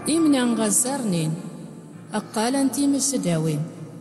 إمنا غزرنين أقال أنتي مشداوين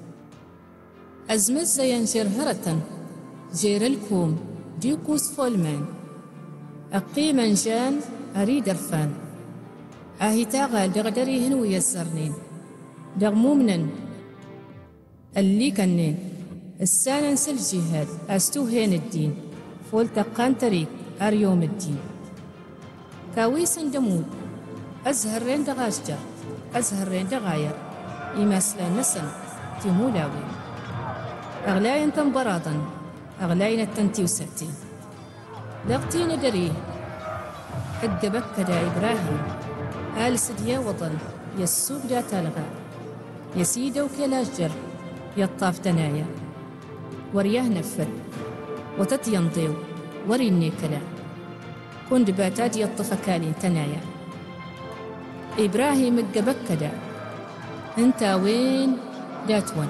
أزمت زينشر هرة جير الكوم ديكوس فولمان أقيم جان أريد رفان أهيتاغا دغدريهن ويسرنين دغمومنا اللي كنين السانس الجهاد أستوهين الدين فولتقان طريق أريوم الدين كاويس دمود أزهرين دغاشجر أزهرين دغاير إماسلا نسن تيمولاوين أغلاين تنبراضا أغلاين التنتيوستين لغتين دريه حق كدا إبراهيم آل سديا وطن يسوق دا تلغى يسيدا وكلاجر يطاف تنايا ورياه نفر وتتينضيو وريني كلا كون دباتات يطفكالين تنايا إبراهيم الجبكدا انت وين داتون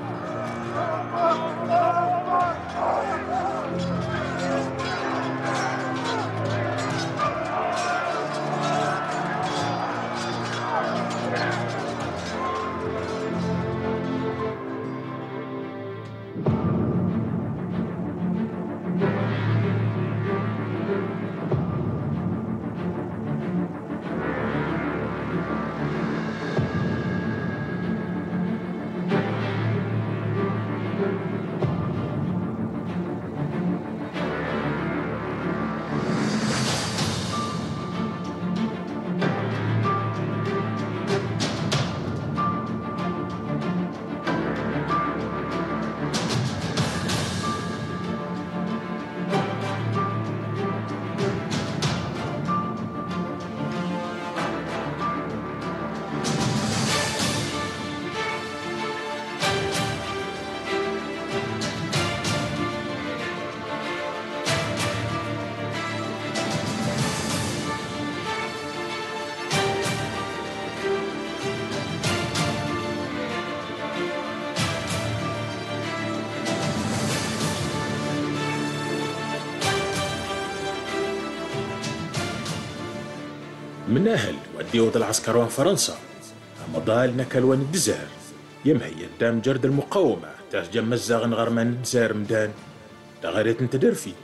من أهل وديود العسكروان فرنسا مضال نكلوان الدزار يمهي الدام جرد المقاومة تاج مزاغن غرمان دزار مدان دغريت انتدرفيت.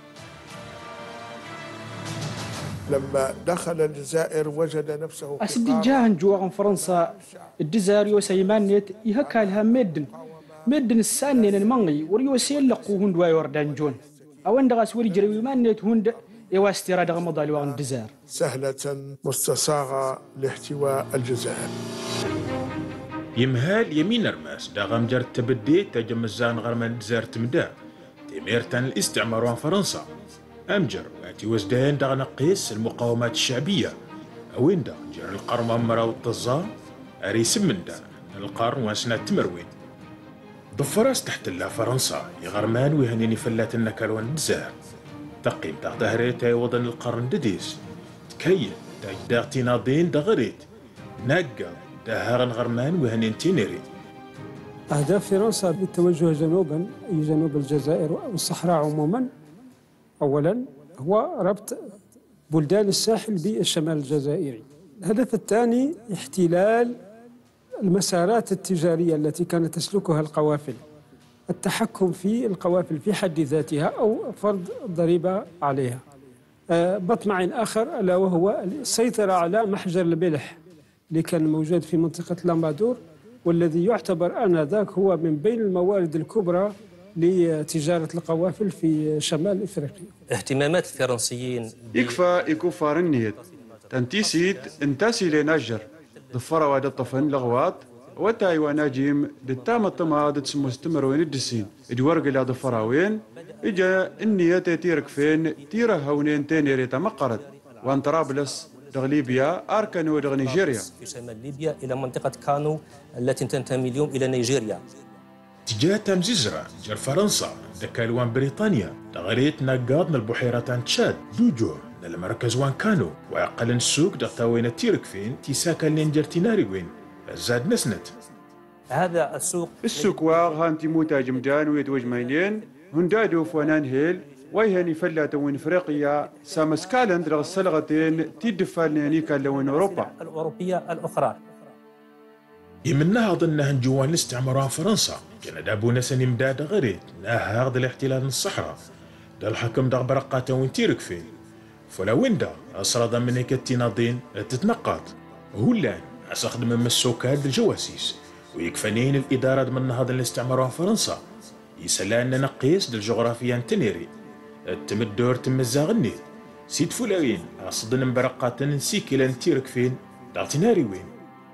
لما دخل الجزائر وجد نفسه أسد جاهن جوغن فرنسا الدزار يوسيمان نيت يهكالها مدن السانين المنغي وريوسيل لقوهن دواي وردان جون أوان دغاس وري جريومان نيت هند يواستيرا دغ مضال وغن الدزار سهلة مستصاغة لاحتواء الجزائر. يمهال يمين رماس داغم جرد تبدي تجمزان غرمان دزار تمدا تيميرتان الاستعمار عن فرنسا أمجر واتي وزدان داغ نقيس المقاومات الشعبية أوين دا جر القرن ممرا والطزا أريس من دا القرن واسنا تمروين ضفراس تحت الله فرنسا يغرمان ويهنيني فلات النكالوان دزار تقيم تغتهريتا وضن القرن دديس تكيل تاجداغتي ناضين دغريت ناقا دهارن غرمان وهنين تينيري. أهداف فرنسا بالتوجه جنوبا أي جنوب الجزائر والصحراء عموما أولا هو ربط بلدان الساحل بالشمال الجزائري. الهدف الثاني احتلال المسارات التجارية التي كانت تسلكها القوافل، التحكم في القوافل في حد ذاتها أو فرض ضريبة عليها. بطمع آخر ألا وهو السيطرة على محجر الملح اللي كان موجود في منطقة لامبادور والذي يعتبر آنذاك هو من بين الموارد الكبرى لتجارة القوافل في شمال إفريقيا. اهتمامات الفرنسيين يكفى يكوفار النيت تنتيسيت انتاسي لنجر ضفرة واد الطفن لغوات وتايوا ناجيم دتام الطماد تسمو استمروين الدسين ادورق الى ضفراوين اجا النيات تيرك فين تيره هونين تينيري تمقرد وان طرابلس دغ ليبيا اركانو دغ نيجيريا في شمال ليبيا الى منطقة كانو التي تنتمي اليوم الى نيجيريا. تجاه تمزيزرا جر فرنسا دكالوان بريطانيا دغريت نقاض البحيرة تشاد دوجو المركز وان كانو وأقل السوق دغتاوين تيرك فين تيساكا لينجر تيناري وين زاد نسنت. هذا السوق واغ هانتي موتا جمدان ويدوج مايلين هندادو فوانان هيل ويهني فلات وين افريقيا سامسكالند رغ السلغتين تدفالني كان لوين اوروبا الأوروبية الأخرى. يمنها ظنها جوان الاستعمار فرنسا كان دابونا سني مداد غريت ناها غد الاحتلال الصحراء دا الحكم دا برقاته وين تيرك فين فلا وين دا أسرد من هيك التناضين تتنقط هولان أستخدم من السوكات الجواسيس ويكفنين الإدارة من نهض الاستعمار فرنسا يسلان نقيس للجغرافيا تنيري تمد دور تم الزاغني سيد فلاوين أصدن مبرقات نسيكي لان تيرك فين دارتناري وين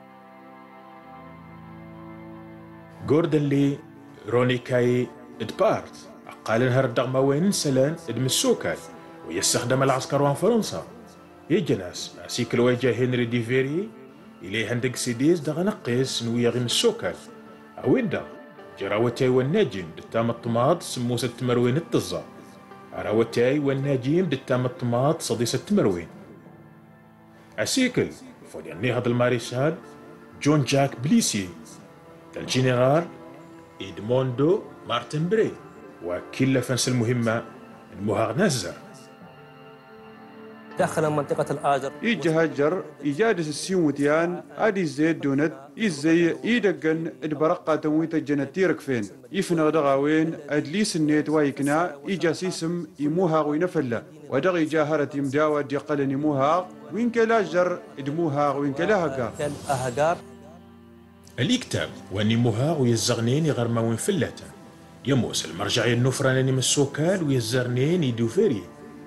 جوردن لي رونيكاي ادبارت قال انهار الدغمة وين سلان ادمسوكال ويستخدم العسكر وان فرنسا يجناس سيكل وجه هنري ديفيري إليه هندق سيديز دغ نقيس نويا غيم السوكال أوين دا جراوتاي والناجم دتام الطماط سموس التمروين التزا راوتاي والناجم دتام الطماط صديس التمروين أسيكل فولياني هذا الماريشال جون جاك بليسي الجنرال إدموندو مارتن بري وكل فنس المهمة المهاغنازة داخل منطقة الآجر يجهجر إيجادس السيومتيان آدي زيد دونت إزاي إيدقن البرقة تمويت الجنتيرك فين يفنغ دغاوين أدليس النيت وايكنا إيجاسيسم يموها وينفلا ودغي جاهرة يمداوى ديقل نموها وين كلاجر إدموها وين كلاهقا الأهجار الكتاب ونموها ويزغنين يغرما وين فلاتا يموس المرجعي النفراني من السوكال ويزرنين يدوفيري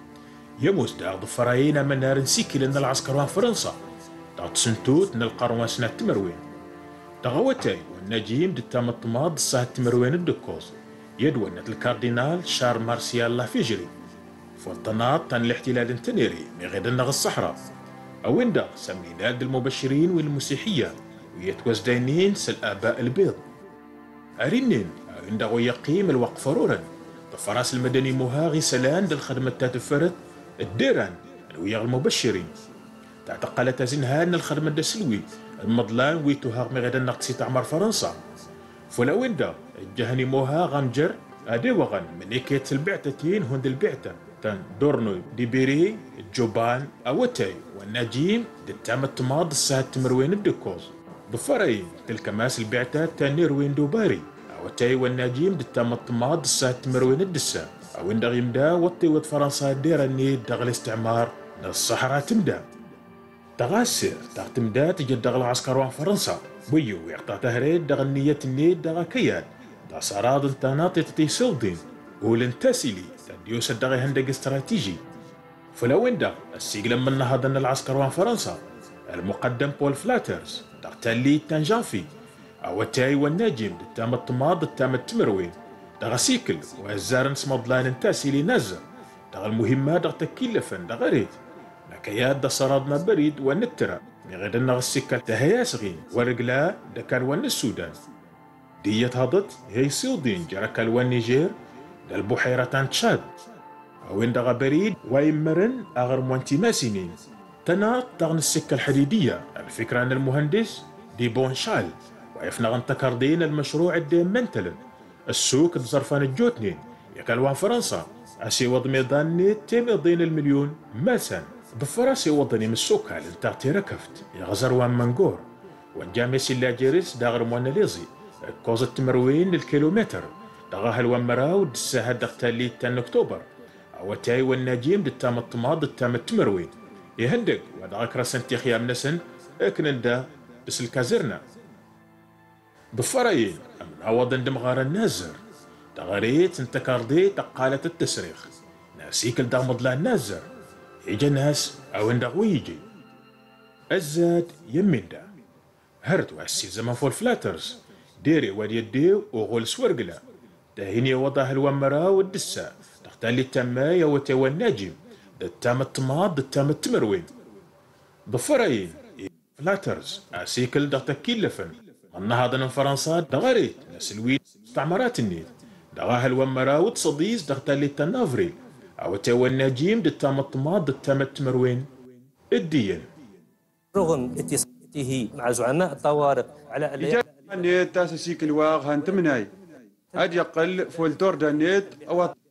يموس دا ضفراينا من نار نسيكي لأن العسكر وان فرنسا دا تسنتوت نلقى سنة تمروين دا غواتاي والنجيم دتام الطماط الساعة تمروين الدكوز يدونت الكاردينال شار مارسيال لافيجري فالطناط تان الاحتلال التنيري مغيدن الصحراء أوين دا سمينا المبشرين والمسيحية ويتوزدينين سالآباء البيض أرينين أوين دا ويقيم الوقف رورا الفراس المدني مهاغي سلان للخدمة تاتفرت الديران ويا المبشرين تعتقلت زنهان الخدمة السلوي المضلان ويتوها مغدا نقصي تعمر فرنسا فلا ويندا الجهني موها غمجر ادي وغن من اكيت البعتتين هند البعتة تان دورنو ديبيري جوبان اوتاي والنجيم دتام التماض الساعة تمروين الدكوز ضفرين تلك ماس البعتة تانير وين دوباري اوتاي والنجيم دتام التماض الساعة تمروين الدسا وين دغيم دا وطي ود فرنسا دير النيد دغ الاستعمار الصحراء تمدا تغاسر تمدا تجد دغ العسكر وان فرنسا ويو يعطى تهريد دغ النية النيد دغ كيان دا صراد انتاناطي تتي سودين ولنتاسيلي تديوس دغ هندق استراتيجي فلو وين دغ السيقل من نهضن العسكر وان فرنسا المقدم بول فلاترز دغ تالي تنجافي او تاي والناجم دتام الطماط دتام التمروين دغ سيكل وهزارن سمضلان انتاسيلي نازر دغ المهمة دغ تكيلفن دغ ريد لكيات دا صرادنا بريد ونترى مغيدن دغ السكة تهياسغين ورقلا دكان ون السودان ديت هضت هي سيودين جركال ون نيجير دا البحيرة تان تشاد اوين دغ بريد ويمرن اغر موانتي ماسينين تناط دغن السكة الحديدية الفكرة ان المهندس دي بونشال ويفنغن تكاردين المشروع الدين منتلن السوق بزرفان الجوتنين يكالوان فرنسا اسي وض ميضاني تيميضين المليون ماسان بفراسي وضني من السوق لنتاعتي ركفت يغزر وان منقور وانجاميسي اللاجيريس داغر مواناليزي كوز التمروين للكيلومتر دغاها الوان مراو دساها دغتالي تان اكتوبر او تاي والناجيم دتام الطماط دتام التمروين يهندق ودغاك راسنتي خيام نسن اكنن دا بس الكازرنا بفرايين من عوضن دمغار النازر تغريت انت كاردي تقالة التسريخ ناسيك الدغمض لا النازر يجي ناس او اندغ ويجي الزاد يمين دا هرت واسي زمان فول فلاترز ديري ودي يديو وغول سورقلا دهيني وضاه الومرا والدسا تختالي التمايا وتيوى الناجم دتام الطماط دتام التمروين بفرايين فلاترز اسيكل دغ تكيلفن النهضة من فرنسا دغريت نسلوي استعمارات النيل دغاها الومرا وتصديز دغتالي التنافري او تيوى الناجيم دتام الطماط دتام التمروين الدين رغم اتصالاته مع زعماء الطوارئ على النيت تاسسيك الواغ هانتمناي اد يقل فولتور دانيت او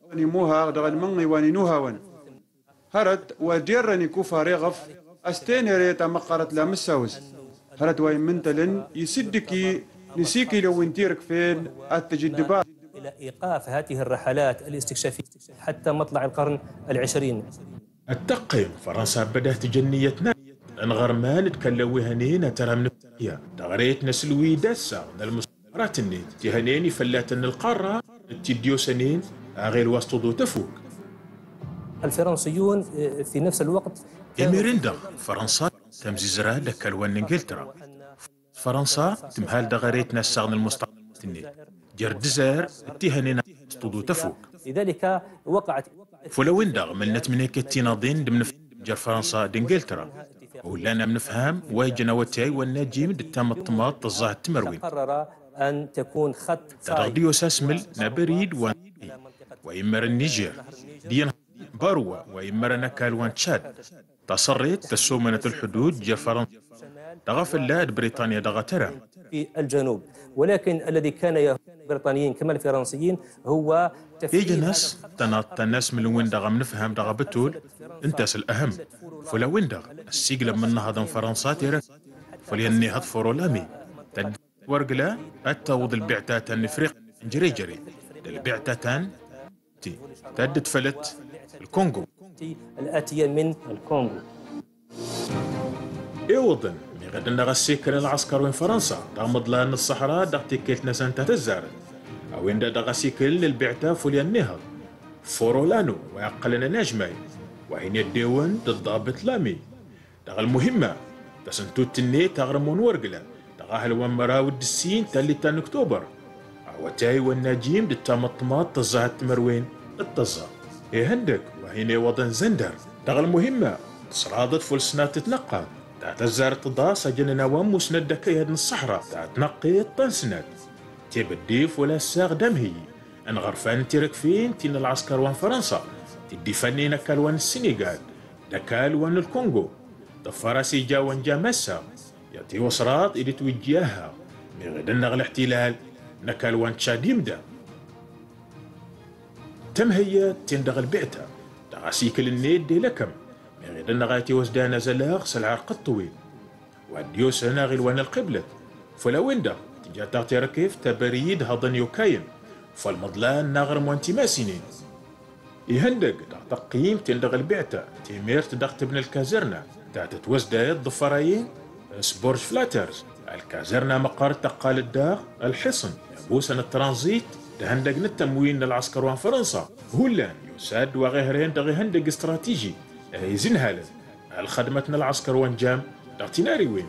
موها دغ المنغي واني نوهاون هرت وديرني كوفا ريغف استين ريتا مقارت لا مساوس هرت وين منتلن يسدكي نسيكي لو انتيرك فين التجدبات إلى إيقاف هذه الرحلات الاستكشافية حتى مطلع القرن العشرين. التقيم فرنسا بدأت تجنيتنا انغرمان تكلوي هنين ترى من تغريت نسلوي دسا المستعمرات النيت تهنيني فلاتن القارة تديو سنين غير وسط ضو تفوق. الفرنسيون في نفس الوقت إميرندا فرنسا تمزيزرا لكالوان انجلترا فرنسا تمهال دغريت نساغن المستعمرات النيت جردزار تهنينا وسط ضو تفوق. لذلك وقعت فلوين داغ ملنت منك التناضين دمن جر فرنسا دانجلترا ولانا بنفهم واجنا وتاي والناجيم دتام الطماط الظاهر التمروين قرر أن تكون خط تغديو ساسمل نبريد ويمر النيجير دين باروا ويمر نكال وان تشاد تصريت تسومنة الحدود جر فرنسا دغفل لا بريطانيا دغترا في الجنوب، ولكن الذي كان يهمل البريطانيين كما الفرنسيين هو يجي ناس تناط الناس من وين دغا منفهم دغا بتول انتاس الاهم فلا وين دغ السيقلب من نهضم فرنسا تيرك فليني هاد فرولامي تد ورقلا التوض البعتات النفريق جري جري البعتاتان تي تد تفلت الكونغو الآتية من الكونغو. ايوضن غدا نغسيكل العسكر وين فرنسا دغمض لان الصحراء دغتيكيت نسانتا تزارد او ان دغسيكل للبعتا فوليا النهض فورولانو ويقلنا نجمي وهين يديون ضد لامي دغ المهمة تسنتو التني تغرمون ورقلا دغاهل ومراود السين تالي تان اكتوبر عوتاي والناجيم دتام الطماط تزاهد تمروين التزا هندك وهين وطن زندر دغ المهمة تصرادت فلسنات تتنقى تعتزار تضاس جننا وموس ندك يد الصحراء تعتنقي الطنسنات تبديف ولا الساغ دمهي ان غرفان تيرك فين تين العسكر وان فرنسا تدي فني نكال وان السنغال نكال وان الكونغو ضفراسي جا وان جا مسا يعطي وصرات اللي توجيها من غدا نغ الاحتلال نكال وان تشاد يمدا تم هي تندغ البعثة دغاسيكل النيد دي لكم من غدا نغاتي وزدانا زلاغ سالعرق الطويل واديوس هنا غير وان القبلة فلا وين دا تجا تغتي ركيف تبريد هضن يوكاين فالمضلان نغرم وانتي ماسينين يهندق تقييم تندغ البعثة تيمير تدغ تبن الكازرنة تتوزدا الضفرايين سبورج فلاترز الكازرنة مقر تقال الداغ الحصن يبوسن الترانزيت تهندق التموين للعسكر وان فرنسا هولان يساد وغيرين دغي هندق استراتيجي يزن هالا الخدمتنا العسكر وان جام دغتيناري وين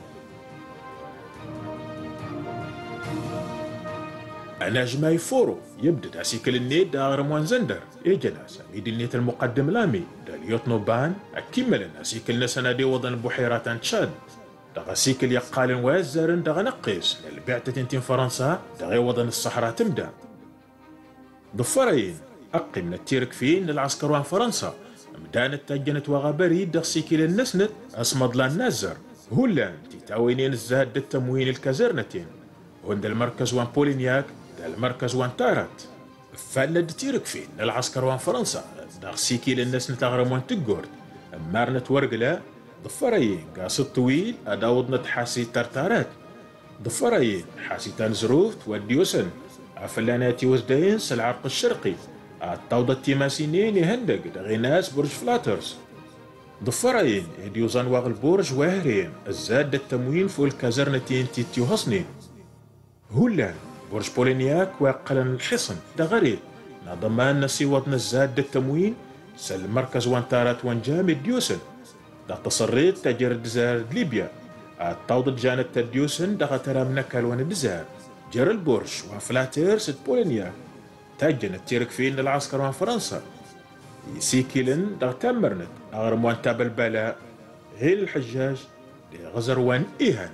أنا جماي فورو يبدأ تاسيكل النيد داغرم وان زندر إيجنا سميد النيت المقدم لامي داليوت نوبان أكمل ناسيكل نسنا دي وضن بحيرات تشاد دغسيكل يقال وازرن دغ نقيس للبعتة تنتين فرنسا دغي وضن الصحراء تمدا ضفرين أقي من التيرك فين للعسكر وان فرنسا مدانت تجنت وغبريد دغسيكل النسنت أصمد لان نازر هولان تتاوينين الزاد التموين الكازرنتين وند المركز وان بولينياك المركز وان تارات فالد تيرك فين العسكر وان فرنسا دغسيكي للناس نتغرم وان تقورد مارنة ورقلا ضفرين قاصد طويل اداوض نتحاسي ترتارات ضفرين حاسيتان زروف وديوسن افلاناتي وزدين العرق الشرقي التوضة التيماسينين يهندق دغيناس برج فلاترز ضفرين يديوزان واغ البرج واهرين الزاد التموين فوق الكازرنتين تيتيو هصنين هولان برج بولينياك وقلن الحصن دغريد نضمان نسيوض نزاد التموين سل مركز وان تارات وان جامد ديوسن دا تصريت تاجر الدزار ليبيا التوضد جانت تديوسن دغا ترى منكال وان الدزار جر البرج وفلاتير ست بولينياك تاجن التيرك فين العسكر وان فرنسا يسيكيلن دغ تمرنت اغرم وان تاب البلاء غير الحجاج لغزر وان ايهان.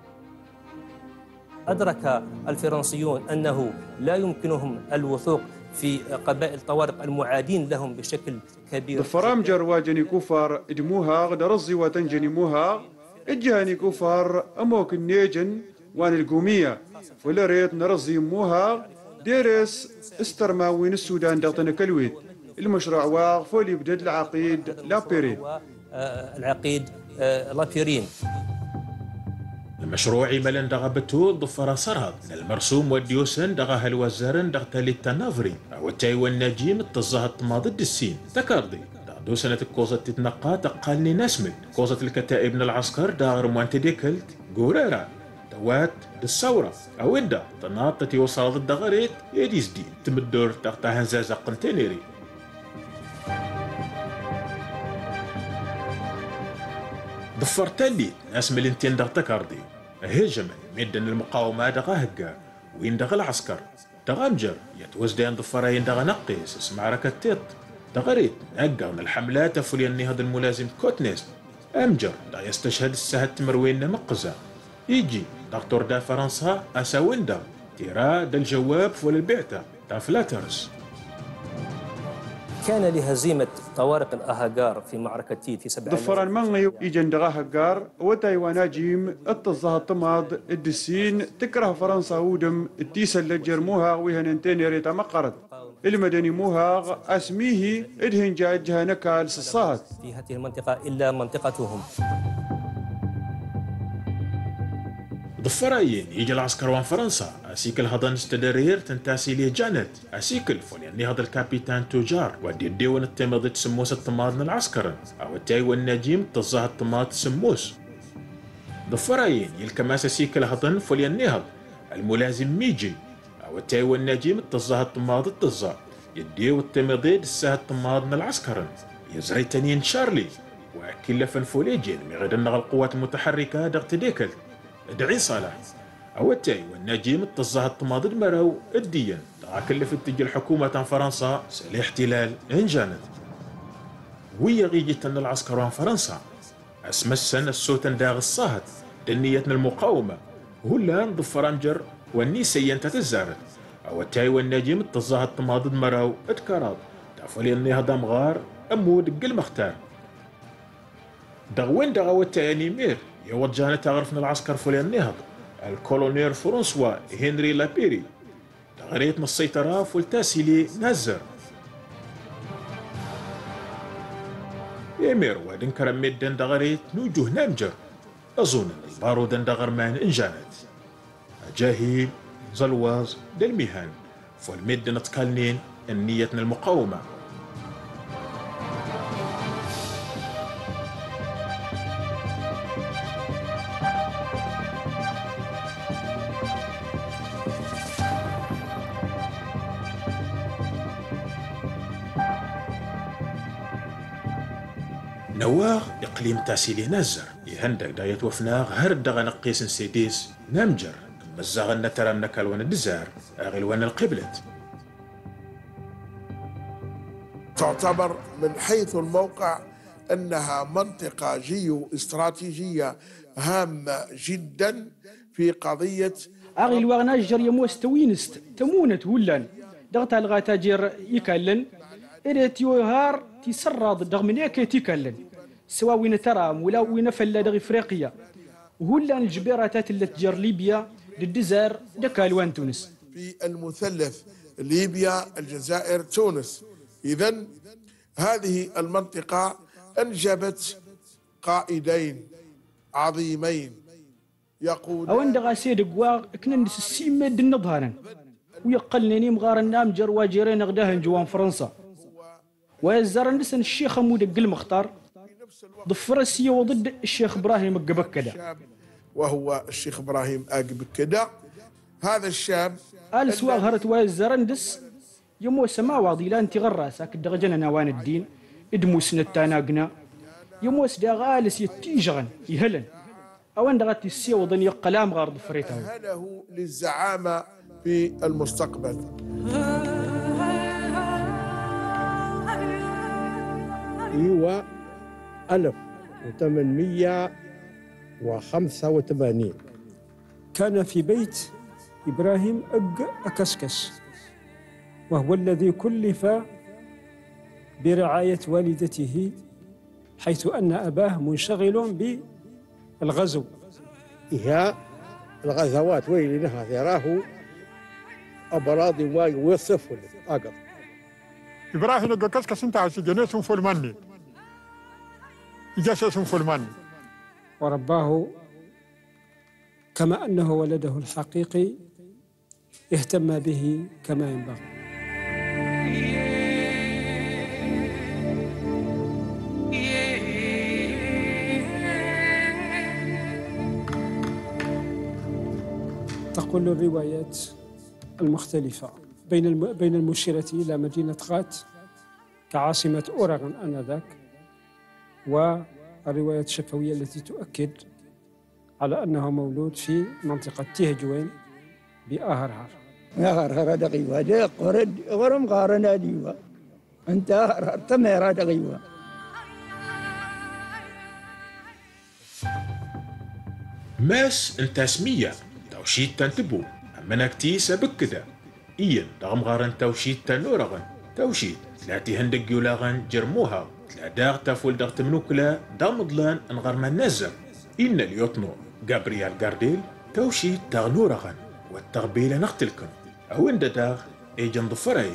أدرك الفرنسيون أنه لا يمكنهم الوثوق في قبائل طوارق المعادين لهم بشكل كبير. الفرامجر واجني كفار ادموها غدا رزي وتنجني موها اجهاني كفار اموك النيجن وان القومية ولا ريت نرزي موها ديرس استرما وين السودان دغتنا كلويت المشروع وفولي بدد العقيد لابيرين. العقيد لابيرين. المشروع ملن دغا بتول ضفرا صرهد المرسوم وديوسن دغا هالوزارن دغ تالي التنافري او تايوان ناجيم التظاهر ضد السين تكاردي دو سنة كوزة تتنقى تقالني نسمد كوزة الكتائب من العسكر داغر موانتي ديكلت قوريرا دوات الثورة او اندا تناط تتي وصل ضد غريت يديز دي تمدور تغتا هنزازة قنتينيري ضفر تالي ناس ملنتين دغ تكاردي هجم ميدن المقاومة دغا هكا وين دغا العسكر دغا مجر يتوزدين ضفرين دغا نقيس اسمع ركتيط دغريت نقر من الحملات فلين نهض الملازم كوتنيست أمجر دا يستشهد السهد تمروين مقزة يجي دكتور دا فرنسا أساويندا تيرا دا الجواب فول البعثة دا فلاترز. كان لهزيمة طوارق الأهاجار في معركة تيت في 7 ضفر المنغي يجن دغا هاجار وتايوانا جيم التظاهر طماض الدسين تكره فرنسا ودم التيسا اللي جرموها ويهننتين ريتا مقرد المدني موها اسميه ادهن جاجها نكال الصاد في هذه المنطقة إلا منطقتهم. ضفراين يجي العسكر وان فرنسا اسيكل هضن استدرير تنتاسي لي جانت اسيكل فوليني هذا الكابيتان توجار ودي ديون التمضت سموس الطماط العسكر او التايوان النجيم تظاهر الطماط سموس ضفراين يلكماس اسيكل هضن فوليني هذا الملازم ميجي او التايوان النجيم تظاهر الطماط التظاهر يديو التمضيد السهل الطماط العسكر يزري تانيين شارلي وكل فنفوليجين مغدن القوات المتحركة دغت ديكل ادعي صالح او التاي والنجيم التظاهر الطماض مرو الدين دعا كلف تجي الحكومة فرنسا سالي احتلال انجانت ويا غيجت ان العسكر عن فرنسا اسم السنة السوتن داغ الصاهد دنيتنا المقاومة هلا ضفر انجر والنيسيين تتزارت او التاي والنجيم التظاهر الطماض مرو اتكراد تعفلي اني هذا مغار امود قل مختار دغوين دغا التاي مير يوجهنا تعرفنا العسكر فولين النهض الكولونيل فرانسوا هنري لابيري تغريت من السيطرة فولتاسيلي نزر يمير ودن كرم ميدن دغريت نوجه نمجر أظن البارود دغرمان إنجانت أجاهيل زلواز دالميهان فالميدن اتكالنين النيتنا المقاومة نواغ إقليم تاسيلي نزر يهندق داية وفناغ هرد دغا نقيس سيديس نمجر مزاغ نترى نكالوان الدزار أغلوان القبلت. تعتبر من حيث الموقع أنها منطقة جيو استراتيجية هامة جدا في قضية أغلوان نجر يموس توينست تمونت ولان دغتا الغاتاجر يكالن إريت يوهار تسرد دغ منيك تيكالن سواء وين ترام ولا وين فلا دغ إفريقيا وهلا الجبيرات اللي تجر ليبيا للدزار دكالوان تونس في المثلث ليبيا الجزائر تونس. إذن هذه المنطقة أنجبت قائدين عظيمين يقول أوان دغا سيد قواغ كنن السيمة دن نظهرا ويقلني مغار النامجر واجرين غداهن جوان فرنسا ويزار نسن الشيخ مودق المختار ضفر السية وضد الشيخ إبراهيم القبكدة وهو الشيخ إبراهيم القبكدة. هذا الشاب آل سواغ هرت ويزار ندس يمو سماواضي لا انت غراسك دغجنا نوان الدين ادمو سنتاناقنا يمو سداغالس يتيجغن يهلن أوان دغت السية وضن يقلام غار ضفريته أهله للزعامة في المستقبل. إيوة 1885 كان في بيت إبراهيم أكسكس وهو الذي كلف برعاية والدته حيث أن أباه منشغل بالغزو. إيها الغزوات ويلنها ثراه أبراض ويصف أقض إبراهيم قكس كسنت عشي جنيسهم فلماني يجاسسهم فلماني ورباه كما أنه ولده الحقيقي اهتم به كما ينبغي. تقول الروايات المختلفة بين المشيرة إلى مدينة غات كعاصمة أوراغون آنذاك، والروايات الشفوية التي تؤكد على أنه مولود في منطقة تيهجوين بآهرهر. آهرهر دقيقة دي قرد ورم غارنا ديوة أنت آهرهر تميرا دقيقة. ماس انت اسمية توشيت تنتبو أمنك تيسا بكذا إيان رغم غارن توشيت تنورغن توشيت تلاتي هندق يولاغن جرموها تلا داغ تافول داغ تمنوكلا دامضلان انغار من نزم إن اليوتنو جابريال جارديل توشيت تغنورغن والتغبيل نقتلكن أو إن داغ إيجن ضفراي.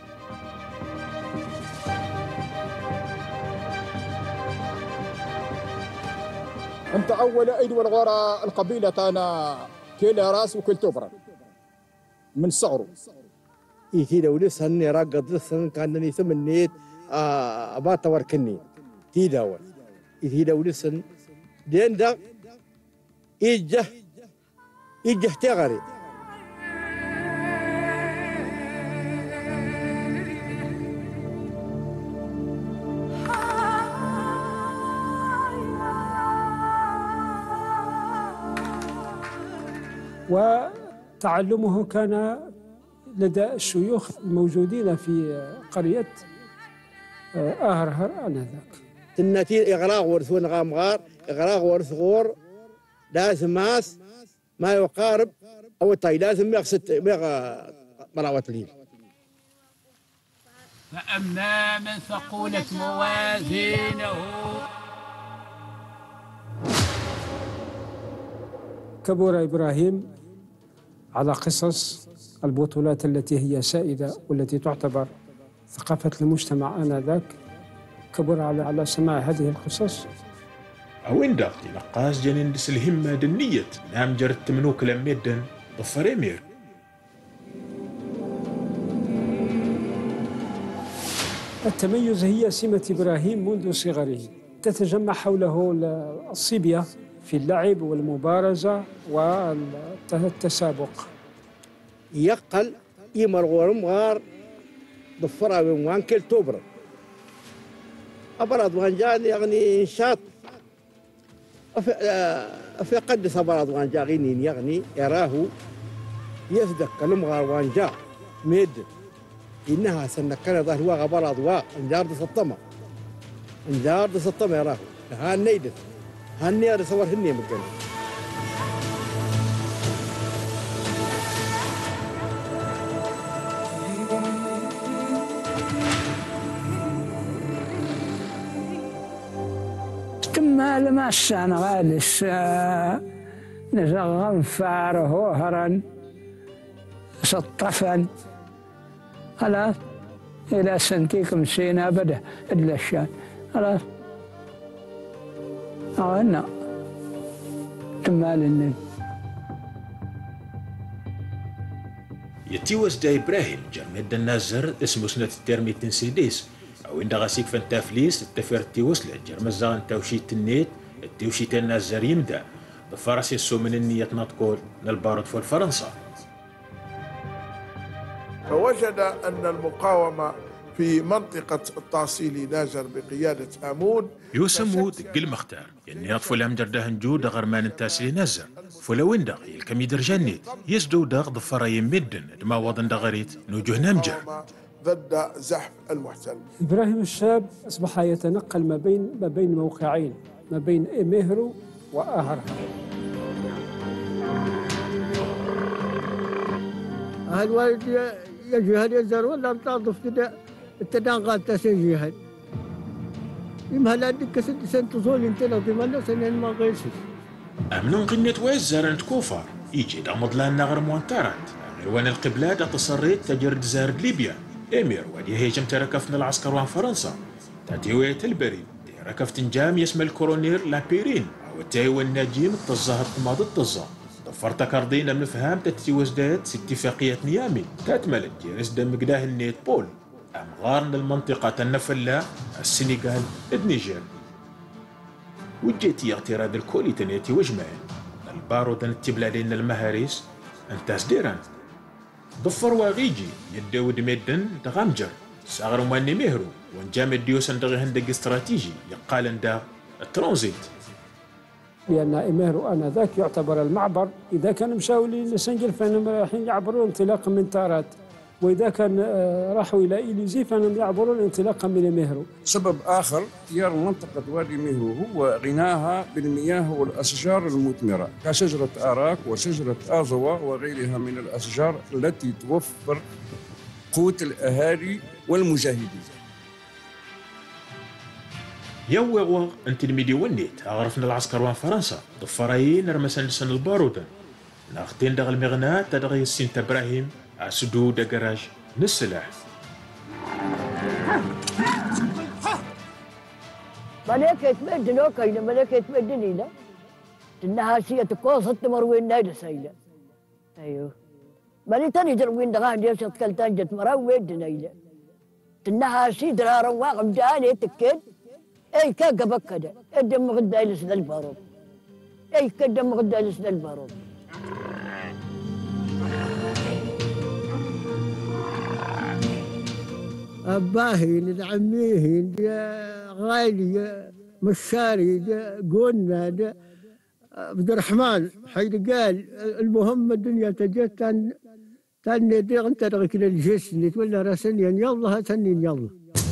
أنت أول أيد والغورة القبيلة أنا كيلا راس وكل تبرا من صغره. إيه ولسه إني راقد لسه كان يسمى النيت أبات وركني تيداول إيه ولسه دين ده إيجه تغري. وتعلمه كان لدى الشيوخ الموجودين في قرية آهرهر آنذاك. تنتي إغراق ورثون غامغار إغراق ورثغور لازم ما يقارب أو الطي لازم يغسل مراوة الليل. فأما من ثقلت موازينه. كبر إبراهيم على قصص البطولات التي هي سائدة والتي تعتبر ثقافة المجتمع آنذاك. كبر على سماع هذه القصص. أوين داغتي نقاس جنين دس الهمة دنية نام جرت منوك لميدن ضفر أمير. التميز هي سمة إبراهيم منذ صغره، تتجمع حوله الصبية في اللعب والمبارزة والتسابق. يقل يمر ورمغار ضفرها من وانكل توبر أبرد وانجان يعني إنشاط في قدس أبرد وانجاغين يعني يراه يصدق المغار وانجا ميد إنها سنكنا ظهر وغبرد وانجار دس الطمع يراه هان نيدث هان نيار صور هني مكان. ما لمس أنا غالس نزغم فاره هرا سطفا خلاص إلى سنتيكم سينا بدا إلا الشان خلاص أنا تمال النبي يتيوز دا إبراهيم جرمد النازر اسمه سنة الترمي تنسيديس أو إن غاسيك فانتافليس التفير التيوس لأجر مزاغن توشيت النيت التوشيت النازر يمدا بفرس يسو من النية نطقول للبارد في فرنسا. فوجد أن المقاومة في منطقة التعصيل ناجر بقيادة آمون يسمو دقل مختار يعني يطفو الأمجر دهن جود غرمان التاسلي نازر فلوين داغ يلكم يدرجانيت يزدو داغ ضفرا يمدن دما وضن داغريت نوجه نمجر ضد زحف المحتل. إبراهيم الشاب أصبح يتنقل ما بين موقعين ما بين إميهرو وآهرهر. هل والد يجهل يزر ولا متعطف كده التدانقات تسجيهل يمهل عندك 6 سنة تصول انت لو تمنى سنين ما غيرش أمنون قنية ويزر انت كوفر يجي دامض لان نغر موانتارات أمروان القبلات اتصريت تجرد زارد ليبيا إمير ودي هيجم تركفنا العسكر وان فرنسا تاتيوية البريد ركفت نجام يسمى الكورونير لابيرين أو تايوان النجيم الطزة هتماض الطزة ضفرت كاردينا من فهام تاتي وزدات اتفاقية ميامي تاتملت جيرس دم قداه النيت بول أمغارن المنطقة النفلة السنغال النيجر وجيتي اغتراد الكولي تنيتي وجمعين البارود التبلادين المهاريس انتاس ديران ضفر واغيجي يدود ميدن دغامجر ساغر مواني مهرو ونجام الديوسن دغي هندق استراتيجي يقال دا الترانزيت لأن إميرو آنذاك يعتبر المعبر إذا كان مشاو لسنجل فإنهم رايحين يعبرون انطلاقا من تارات وإذا كان راحوا إلى إليزي فإنهم يعبرون انطلاقا من إميرو. سبب آخر اختيار منطقة وادي ميهرو هو غناها بالمياه والأشجار المثمرة كشجرة آراك وشجرة آزوا وغيرها من الأشجار التي توفر قوت الأهالي والمجاهدين. يوغ انت الميدي ونيت عرفنا العسكر وان فرنسا ضفرايين رمسن لسن البارودن ناختين دغ المغناء تدغي السين تبراهيم عسدو دقراج نسلاح ملكة مدن اوكي ملكة مدن إلى إنها سية قوصة مروين نايد سيلة أيوه مالي تاني دروين دغان ديوسة كالتان جت مروين دنيلة إنها سي درارا واقم جاني تكين اي كاقبك كده الدم غدا يلسد البارود اي كدم غدا يلسد البارود أباهين عميهين غالي مشاري قلنا عبد الرحمن حيث قال المهم الدنيا تجت تاني دي انت كده الجسم ولا راسنين يلا سنين يلا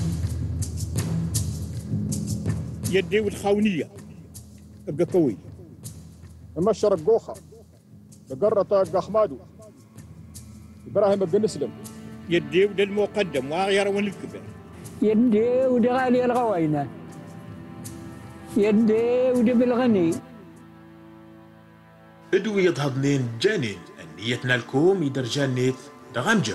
يدي والخاونية ابقى قوي المشر الجوخة بقرة قحمادو إبراهيم بن مسلم يدي ود المقدم وغير ونكبر يدي ود غالي الغوينة يدي ود بالغني ادوي يضهضنين جانين نيتنا الكوم يدرجان نيت دغامجر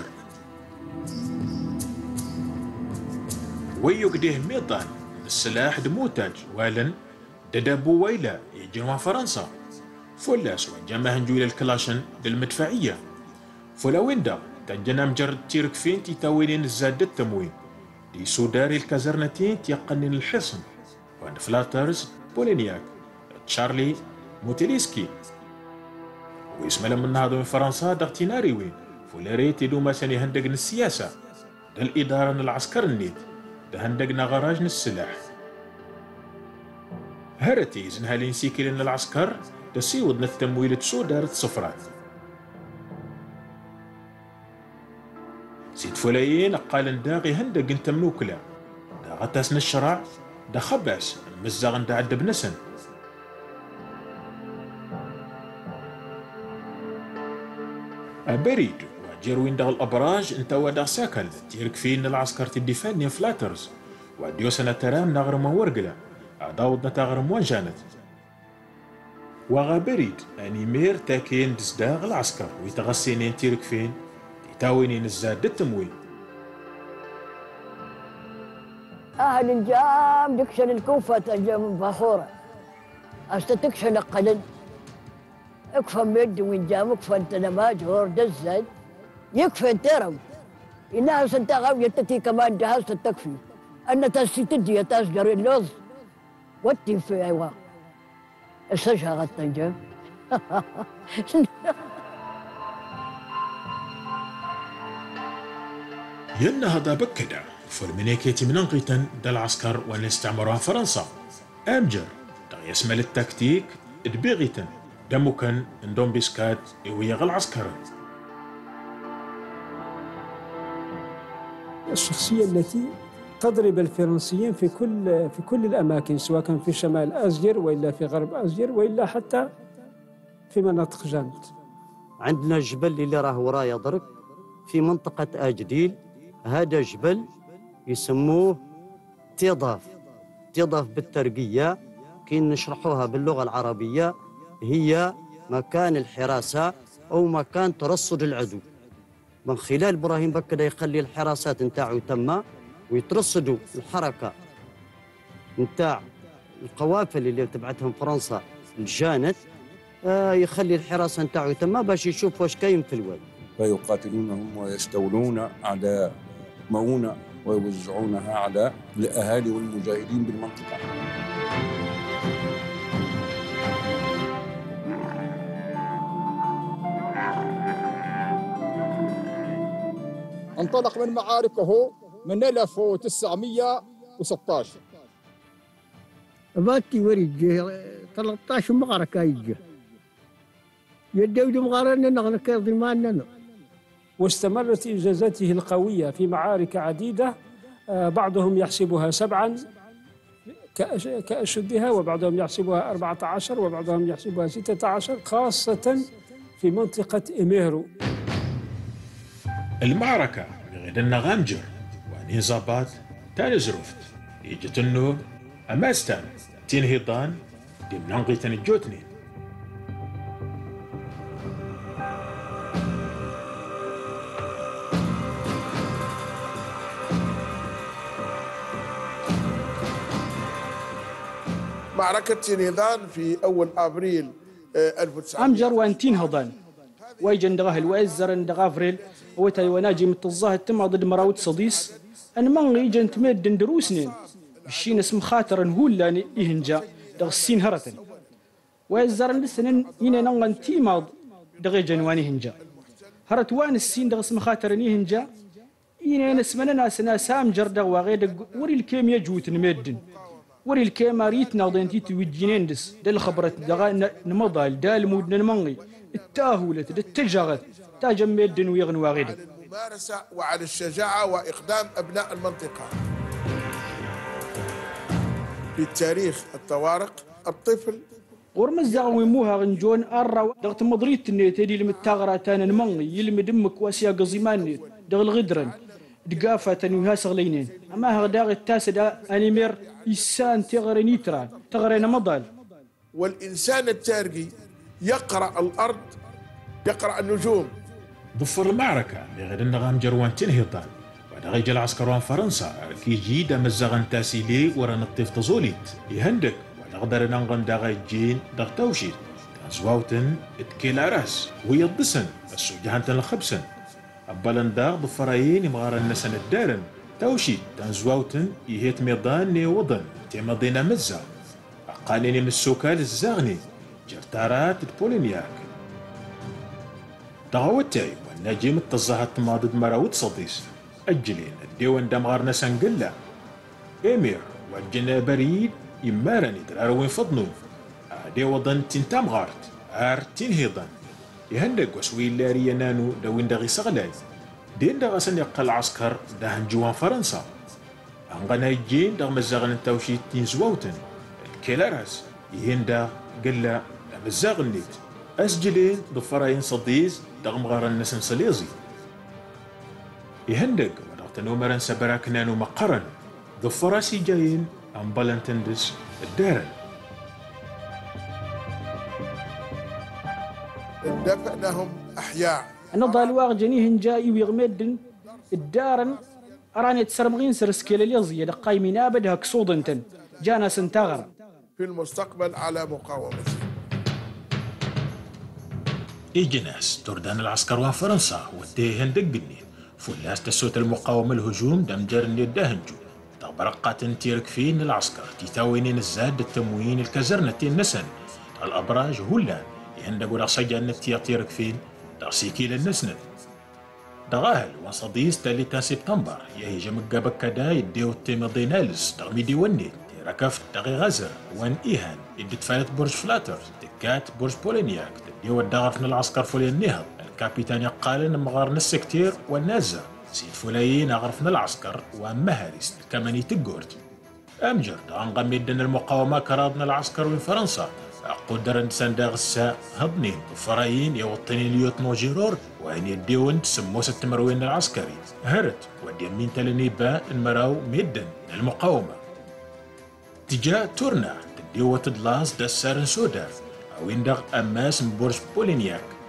ويو قديه ميطان السلاح دموتاج والن ددابو ويلا يجنوا فرنسا فولاس وجمع هنجول الكلاشن للمدفعية فولا ويندا تجنا مجرد تيرك فين تيتاوينين الزاد التموين دي سوداري الكازرنتين تيقنن الحصن وان فلاترز بولينياك تشارلي موتيليسكي واسم لما نهضوا من فرنسا دغتيناري وين فولاريت يدو ما سني هندقن السياسة للإدارة العسكر النيت دهندقنا غراج السلاح هرتي زنهالين سيكلين العسكر تسيود التمويل تسو دارت صفرات سيد فولايين قال داغي هندق انت منوكلا دا غتاسن الشرع دا خباس مزاغن دا عد بنسن بريد وجيروين دغ الأبراج انت ودا ساكل تيرك فين العسكر تدفاني فلاترز وديو سنة ترام نغرم ورقلة عداود نتغرم وانجانت وغابريد أنيمير تاكين دزداغ العسكر ويتغسينين تيرك فين يتاوينين الزاد التموين أهل الجام دكشن الكوفة تجام فخورة أستتكشن قلن اكفى مد وين جام اكفى انت نماج هور دزد يكفى انترم إنها سنتغاوية تتي كمان جهاز تكفي أن تاسي تدي تاسجر اللوز واتي في أيوا استشهى غطنجم ين هذا بكدا فالمنيكيتي من انقيتن دا العسكر وان استعمروا فرنسا أمجر دا يسمى للتكتيك ادبيغيتن دمكن اندوم بيسكات يويغ العسكر الشخصية التي تضرب الفرنسيين في كل الأماكن سواء كان في شمال أزير وإلا في غرب أزير وإلا حتى في مناطق جانت. عندنا جبل اللي راه ورايا ضرب في منطقة أجديل، هذا جبل يسموه تيضاف بالترقية كي نشرحوها باللغة العربية هي مكان الحراسة أو مكان ترصد العدو. من خلال إبراهيم بكدا يخلي الحراسات نتاعو تما ويترصدوا الحركة نتاع القوافل اللي تبعتهم فرنسا الجانت، يخلي الحراسة نتاعو تما باش يشوف واش كاين في الواد. فيقاتلونهم ويستولون على مؤونة ويوزعونها على الأهالي والمجاهدين بالمنطقة. انطلق من معاركه من 1916. باتي وريج 13 معركة يجي يدود مغارنة نغنى كيرضي معنا. واستمرت إنجازاته القوية في معارك عديدة، بعضهم يحسبها 7 كأشدها، وبعضهم يحسبها 14، وبعضهم يحسبها 16، خاصة في منطقة إميرو. المعركة بغير غامجر ونيزابات تاني زروفت يجتنو أماستان تنهيطان دمنانقي تنجوتني. معركة تنهيضان في أول أبريل 1900 أمجر وانتين هضان ويجن دغاه الوازر دغا افريل وتاي وناجي متظاه تم ضد مراوت صديس ان من يجن تمد دروسنين الشين اسم خاطر نهولاني يهنجا دغ السين هرتن وازر لسنن ينا نغن تيماض دغ جنواني هنجا هرت وان السين دغ اسم خاطر يهنجا ينا نسمنا ناس امجر دغ واغي وري الكيميا جوت نمدن وري الكيما ريت ناضين توجينين دس دل خبرت دغا نمضال دال مود نمنغي التاهولت التجاغت تاجمد ويغن واغيد على الممارسة وعلى الشجاعة وإقدام أبناء المنطقة. في تاريخ الطوارق الطفل ورمزا ويموها غنجون أرى دغت مضريت النيتي المتاغرة تان المنغي يلم دمك واسيا قزيمان دغ الغدرن دقافة وهاس غلينين أما هغداغ التاسد أنيمير إسان تغري نيتران تغري نمضال. والإنسان التارجي يقرأ الأرض، يقرأ النجوم. ضفر المعركة بغير النغام جروان تنهيطان ودغيج العسكروان فرنسا كي جيدا مزغن تاسيلي ورا نطيف تزوليت يهندك ونقدر ننغن دغي جين دغ توشيت تازواوتن اتكيلا راس ويضسن السوجهان تنخبسن أبالن داغ ضفرايين مغار النسن الدارن توشيت تنزواوتن يهيت ميضان ني وضن تيمضينا مزا أقاليني من السوكال الزاغني جرتارات بولينياك دغوتاي والنجم التظاهت ماضد مراود صديس أجلين الديوان دمغار نسنقلا إمير والجنا بريد يمارني دراروين فضنو دي وضن تنتام غارت تنهيضن يهندق وسوي اللاري نانو دوين دغي سغلاي دين دغسن يقل عسكر دهن جوان فرنسا أنغنا يجين دغ مزاغن التوشيت تنزواوتن الكيلاراس يهندا قلا مزاغنيت أسجلين ضفراين صديز دغم غار النسن صليزي يهندق ودغت نومرن سبراك نانو مقرن ضفراسي جايين أمبالن تندس الدارن دفنهم أحياء. أنا ضالواغ جنيهن جاي ويغمدن الدارن أراني تسرمغين سرسكيل اليزي دقاي من أبدها كصودنتن جانا سنتاغر في المستقبل على مقاومته. إيجناس تردان العسكروان فرنسا وديهن دقني فلاس تسوت المقاومة الهجوم دمجرني الدهنجو تغبرقات تيرك فين العسكر تيتاوينين الزاد التموين الكزرنة النسن الأبراج هولان يهندقوا رصيجا النتيا تيرك فين درسيكي للنسند دغاهل وصديس 3 سبتمبر يهجم القبكة دا يديو التيمضينالس تغمي ديواني تيركفت دغي غزر وان إيهان يدي تفالت برج فلاتر تكات برج بولينياك تديو الدغرفن العسكر فولين نهض الكابيتان يقالن مغارن السكتير والنازة سيد فوليين أغرفن العسكر ومهارست كماني تقورت أمجر دغن غميدن المقاومة كرادن العسكر من فرنسا قدرن سنداغ الساء هضنين وفرايين يوطنين ليوتنو جيرور وين يديون تسمو 6 مروين العسكري هرت وديمين تلنيبا المراو ميدن المقاومة تجا تورنا تديو تدلاس دسارن سودا أو يندغ أماس من برج بولينياك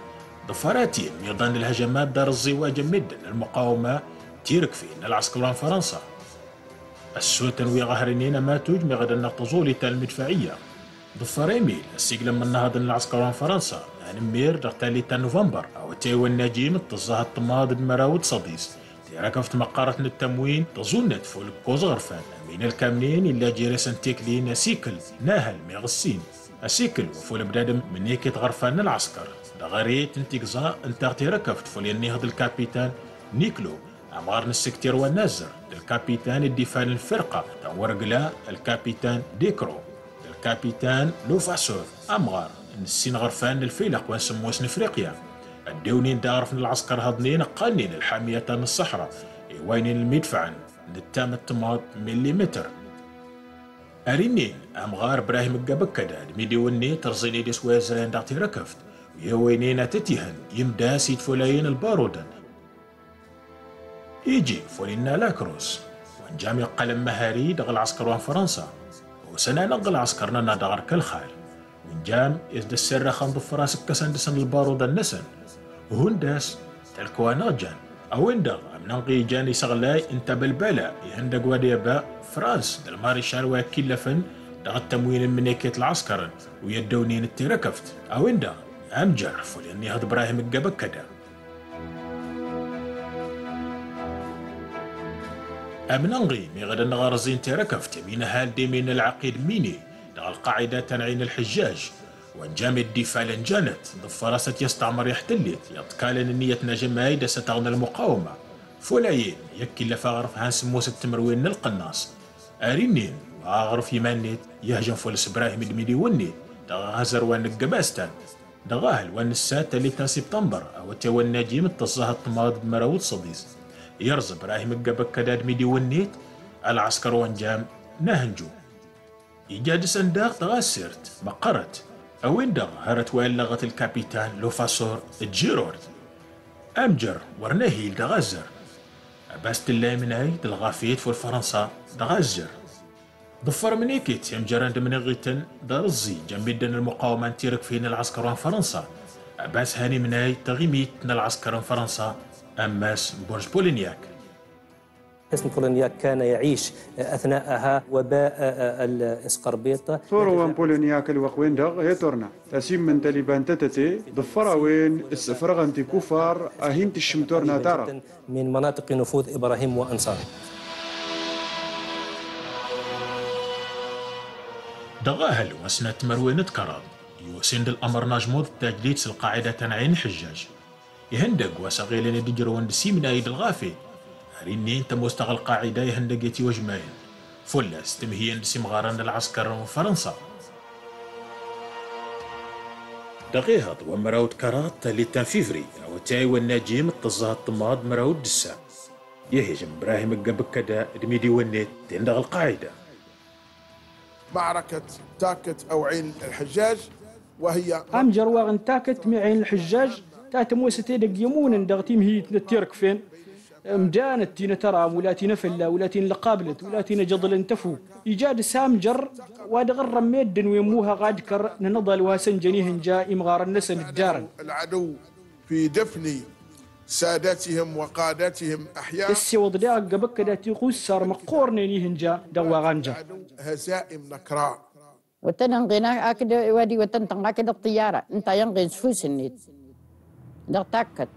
ضفراتين ميضان الهجمات دار الزواج مدا المقاومة تيرك فين العسكران فرنسا السوتن ويغهرنين ما توج مغدا نقطزولي المدفعية ضفر إيميل السيقلم من نهضن العسكران فرنسا مير دغتالي نوفمبر أو تيوى النجيم التظاهر الطماض بمراود صديس تيركفت مقارة التموين تظنت فول كوز غرفان من الكاملين إلا جيرسن تيكلين سيكل ناهل ميغسين السيكل وفول بنادم من نيكت غرفان العسكر دغاريت انتقزا انت تيركفت فول ينهض الكابيتان نيكلو أمغار السكتير والنازر الكابيتان الدفاع الفرقة تورقلا الكابيتان ديكرو الكابيتان لوفاسور أمغار السين غرفان الفيلق ونسموس نفريقيا الدونين دارفن العسكر هضنين قانين الحامية الصحراء وينين المدفعن نتام التماط مليمتر أرينين أمغار براهيم القبكدا ميديوني ترزيني دي سويزرين داعتي ركفت ويوينين تتيهن يمداسي تفولين البارودن يجي فولينا لاكروس وانجامي قلم مهاري دغ العسكر وان فرنسا وسنا نقل عسكرنا دغر كالخال ونجام يزد السر خنض فراسك كسندسن البارود النسن وهنداس تلكوانا جان او اندغ امنقي جاني سغلاي انت بالبلا يهندق وديبا فرانس دالماريشال وكلفن دغ التموين من نيكيت العسكر ويدونين التركفت او اندغ امجر فوليني هاد براهيم القبكدا أمنغي ميغدا نغارزين تركفت من هال دي من العقيد ميني دغ القاعدة تنعين الحجاج وانجام الدفاع لنجانت ضفراسة يستعمر يحتلت يطكالن النية نجم دسة تغنى المقاومة فولايين يكي لفاغرف هانسموس التمروين القناص أرينين وآغرف يمانيت يهجم فولس براهيم دميدي وني دغ هزر وان القباستان دغاهل وان السات اللي تان سبتمبر أو تيوى الناجيم التظاهر الطماض بمراود صديس يرز براهيم القبك كداد ميدي ونيت العسكر وانجام نهنجو إيجاد سنداق تغاسرت مقرت أو اندغ هرت وين لغت الكابيتان لوفاسور جيرورد أمجر ورناهي دغزر أباست الله من هاي دلغافيت في فرنسا دغزر ضفر منيكيت يمجران من غيتن درزي جنبيدن المقاومة تيرك فين العسكر وان فرنسا أباس هاني من هاي تغيميت من العسكر وان فرنسا أماس بورج بولينياك حصن بولينياك كان يعيش أثناءها وباء الإسقربيط ثورو بولينياك الوقوين دغ يتورنا تسيم من تاليبان تتتي ضفراوين السفرغنتي كفار أهين تشمتورنا تارا من مناطق نفوذ إبراهيم وأنصاره دغاهل وسنة مروين تكراد يوسند الأمر نجمود تجديد القاعدة تنعين حجاج يهندق وسغيلين دجرون دسيمنا يد الغافي هريني انت مستغل قاعدة يهندق يتي وجماين فلا استمهيين دسيم غارن العسكر وفرنسا دغيهض ومراود كرات لتان فيفري او تاي والناجيم التظاهر الطماض مراود دسا يهجم ابراهيم القبكدا دميدي ونيت تندغ القاعدة معركة تاكت او عين الحجاج وهي امجر واغن تاكت مع عين الحجاج تاتموستي دق يمون دغتيم هي تنتيرك فين مدانت تينا ترام ولا تينا فلا ولا تينا لقابلت ولا تينا جضل انتفو إيجاد سامجر وادغر ميدن ويموها غادكر ننضل واسنجنيهن جاء مغار النسن الدارن العدو في دفن سادتهم وقادتهم أحياء السي وضداء قبك داتي قوسر مقورنينيهن جاء دوا غانجا هزائم نكراء وتنغينا أكد وادي وتنتنغ أكد الطيارة انت ينغي سفوس النيت دغتاكد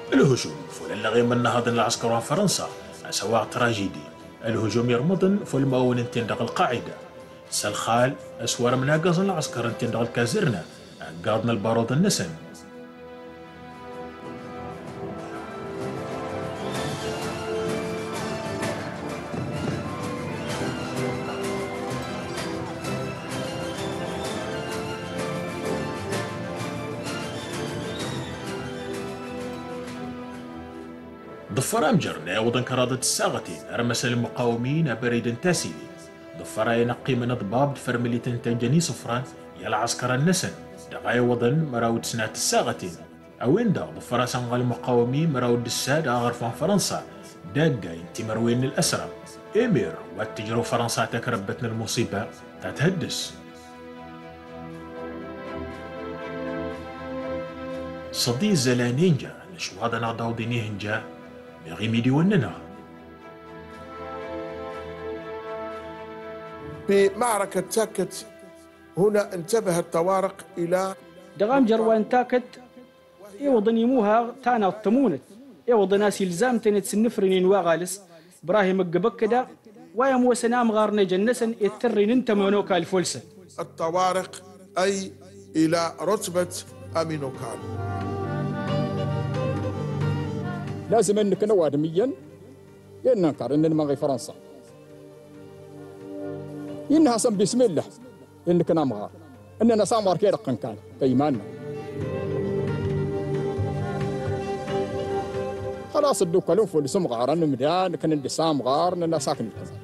الهجوم فول لغي من نهض العسكر فرنسا سواء تراجيدي الهجوم يرمضن فول ماون انتين دغ القاعدة سالخال اسوار من اقاز العسكر انتين دغ الكازرنا قادنا البارود النسن ضفر أمجر ناوضن كرادة الساغتين أرمس المقاومين بريد تاسيلي ضفر ينقي من ضباب فرمليتن تنجني صفران يلا عسكر النسن دغاي وضن مراود سنات الساغتين أوين دا ضفر سنغ المقاومين مراود الساد أغرفان فرنسا داقا انتي مروين الأسرى إمير واتجرو فرنسا تكربتنا المصيبة تتهدس صدي زلانينجا نشوادا نعداو دينيهنجا بغيميدي وننا بمعركة تاكت هنا انتبه الطوارق إلى دغام جروان تاكت يوضن يموها تانا الطمونت يوضن ناس يلزام تنت سنفرين واغالس براهيم القبكدا ويمو سنام غارنا جنسن يترين انت منوكا الفلسة الطوارق أي إلى رتبة أمينوكال لازم انك نوادميا ينكر ان المغي فرنسا انها سم بسم الله انك نامغار اننا سامر كيرقن كان كيماننا خلاص الدوك لوف اللي سمغار ان مدان كان اللي سامغار اننا ساكن الكذا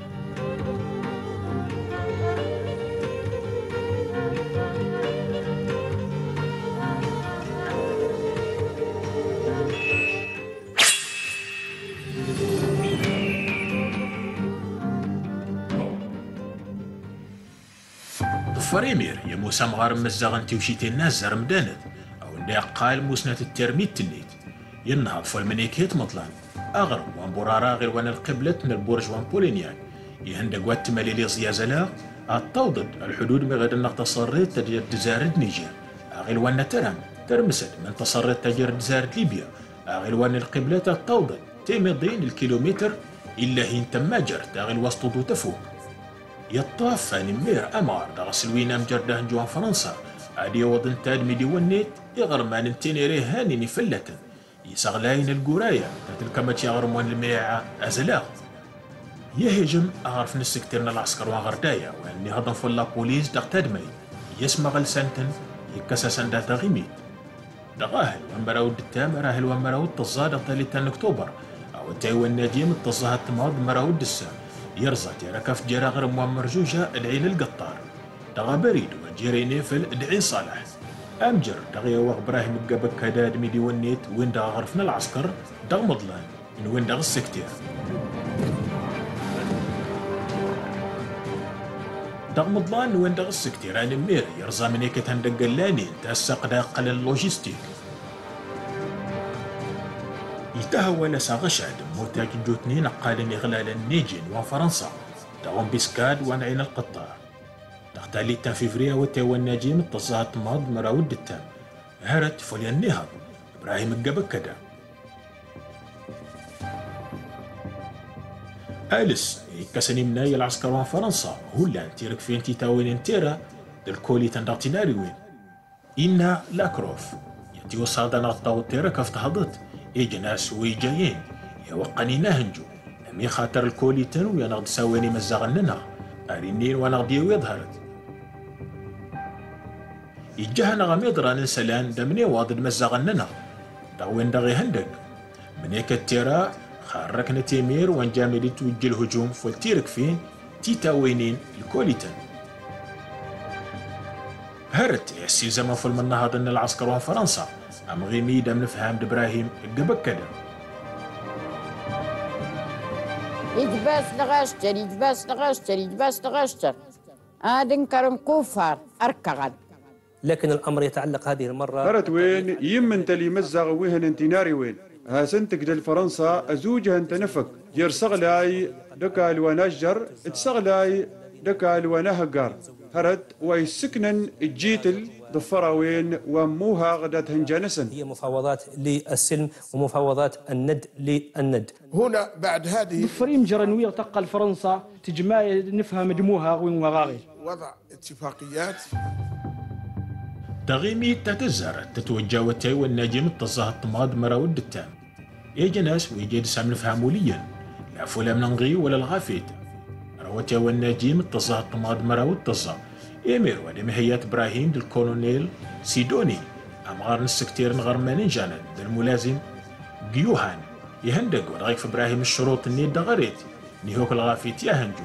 فريمير يا موسى مغار مزاغن تيوشيتي الناس زر مدانت او اللي قال موسنة الترميت تليت ينهض فالمنيكيت مطلان اغرب وان بورارا غير وان القبلة من البرج وان بولينيان يهندق وات ماليلي زيازلا التوضد الحدود مغاد النقطة صريت تجير دزارد نيجير اغير وان ترام ترمسد من تصريت تجير دزارد ليبيا اغير وان القبلة التوضد تيمضين الكيلومتر الا هين تماجر تاغي وسط دو تفوق يطاف نمير أمار دغسلوين أمجر دهن جوان فرنسا عادي وضن تاد ميدي ونيت يغرمان انتينيري هاني نفلة يسغلاين القرايا تتلكمت يغرمون الميعة أزلاغ يهجم أغرف نسكترنا العسكر وغردايا وأني هضن فلا بوليس دغ تادمي يسمى غلسانتن يكسسن داتا غيميت دغاهل ومراود التام راهل ومراود تزاد تالتان أكتوبر أو تايو الناديم التزاهد تماض مراود السام يرزت يركف جرا غير مرجوجة ادعي للقطار دغا بريد وجيري نيفل ادعي صالح امجر دغيا وغ براهيم قبك كداد ميدي ونيت وين دغا غرفنا العسكر دغ مضلان من وين دغ السكتير دغ مضلان وين دغ السكتير انا مير يرزا منيك تندق اللاني تاسق داقل اللوجيستيك يتهوى لساغشاد موتاك جوتنين قالن إغلال النيجين وفرنسا دغم بسكاد وانعين القطار تختالي تان فيفريا وتاوى الناجيم التصاهت ماض مراود التام هرت فوليا النهض إبراهيم القبكدا ألس يكسني مناي العسكر وان فرنسا هولا انتيرك فين تيتاوين انتيرا دالكولي تندغتيناري وين إنا لاكروف ينتي وصادا نغطاو التيرا كفتهضت إيجناس ويجايين يوقني نهنجو أمي خاطر الكولي تنو ينغد ساويني مزاغننا أرينين ونغديو يظهرت يجهنا غميضرا نسلان دمني واضد مزاغننا داوين دغي هندق منيك التيرا خاركنا تيمير وان جاملي توجه الهجوم فالتيرك فين تيتاوينين الكولي تن هرت يحسي زمان فل من نهض ان العسكر وان فرنسا أم غيمي دم نفهم إبراهيم قبك كده يجباس نغاشتر يجباس نغاشتر يجباس نغاشتر هذا كرم كفار أركغن لكن الأمر يتعلق هذه المرة هرت وين يمن تلي مزغ ويهن انتناري وين هاسنتك دل فرنسا أزوجها انت نفك جير صغلاي دكا الونجر اتسغلاي دكال ونهجر هرد ويسكنن الجيتل ضفراوين وموها غدات هنجانسن. هي مفاوضات للسلم ومفاوضات الند للند. هنا بعد هذه ضفريم جرنوية تقل فرنسا تجمع نفهم دموها وين وغاغي وضع اتفاقيات تغيمي تتزهر تتوجه وتاي والناجم التظاهر الطماط مراود التام يجي ناس ويجي سام نفهموا ليا لا فولا من نغي ولا الغافيت روتي والناجم التظاهر الطماط مراود تظاهر إمير ودم هيات إبراهيم الكولونيل سيدوني أمغار السكتير نغرمانين جانت الملازم جيوهان يهندق ورغيك في إبراهيم الشروط النيد دغريت نيهوك الغافيت يهنجو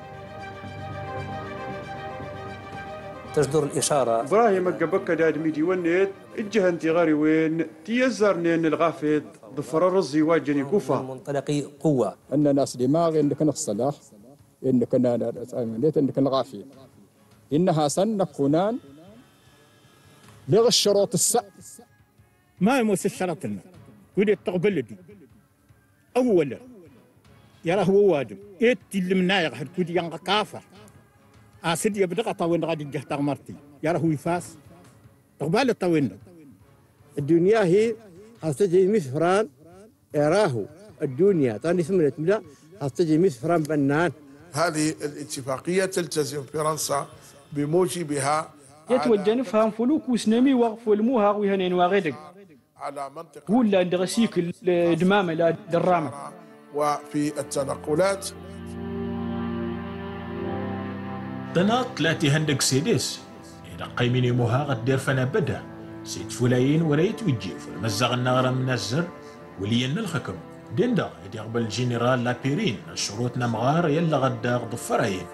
تصدر الإشارة إبراهيم القبكة دادميدي ونيت الجهنتي غاري وين تيزرنين الغافيت ضفر الرزي واجني كوفا منطلقي قوة أن ناس دماغ إنك نخصلاح إنك إنك الغافي إنها سن كونان لغ الشروط ما يموس الشرط لنا ودي تقبلدي أولا يرى هو واجب إيت اللي منايق حد كودي ينغ كافر أسد يبدأ طوين غادي جهت مرتي يرى هو يفاس تقبل الطوين الدنيا هي هتجي مثفران يراه الدنيا تاني ثمنة ملا هتجي مثفران بنان. هذه الاتفاقية تلتزم فرنسا بموجبها يتوجه نفهم فلوك وسنمي وقف الموها ويهنين واغدق على منطقة ولا عند غسيك الدمامة لا درامة وفي التنقلات تناط لا تهندق سيدس إذا قيميني موها غدير فنا بدا سيد فلايين وريت ويجيف المزاغ النغرة من الزر ولينا الحكم ديندا يدي قبل الجنرال لابيرين الشروطنا مغار يلا غدا ضفراين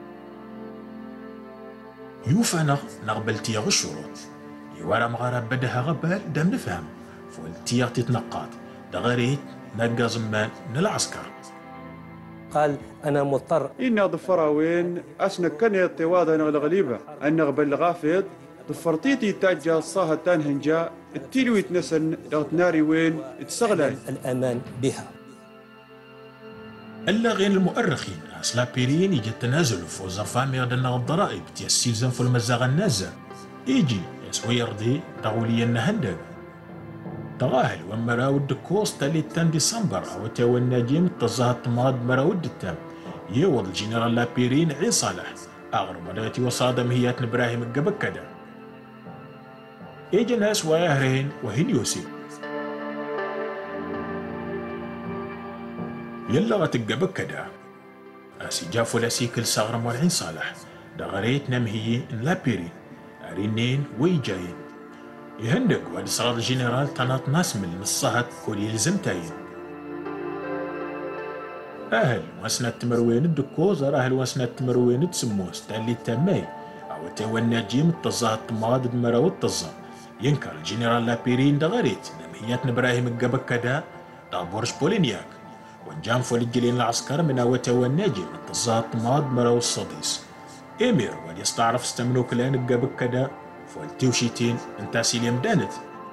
يوفانا نقبل تيغ الشروط يوارا مغارة بدها غبال دام نفهم فول تيغ تتنقاط دغريت نقا زمان العسكر قال أنا مضطر إن ضفراوين أسنك كان يطيوادا الغليبة أن غبل غافيد ضفرتيتي تاجا صاها تانهنجا التيلو يتنسن دغتناري وين تسغلان الأمان بها ألا غير المؤرخين أصلا بيرين يجي التنازل في زرفامي غدنا الضرائب تيسيزن في المزاغ النازل يجي يسوي يرضي تغولي النهندق تغاهل ومراود كوست تالي تان ديسمبر أو تاوى الناجم تظاهر طماد مراود التام يوض الجنرال لابيرين عين صالح أغرب مداتي وصادم هيات إبراهيم القبكدا يجي ناس وياهرين وهليوسي يلا غتقبكدا أسي جافو لاسيكل صغرم والعين صالح دغريت نمهي لابيرين أرينين ويجاين يهندق واد صراد الجنرال تناط ناس من الصهد كل يلزم تاين أهل واسنة تمروين الدكوزر أهل واسنة تمروين تسموس تالي تامي أو تاوى الناجيم التظاهر الطماد دمرو التظا ينكر الجنرال لابيرين دغريت نمهيات إبراهيم القبكدا دا بورش بولينياك ونجام فول الجلين العسكر من أو تاوى الناجيم التظاهر الطماد مرو الصديس إمير واد يستعرف استمنوك لان القبكدا فولتيوشيتين انتاسي اليمدانت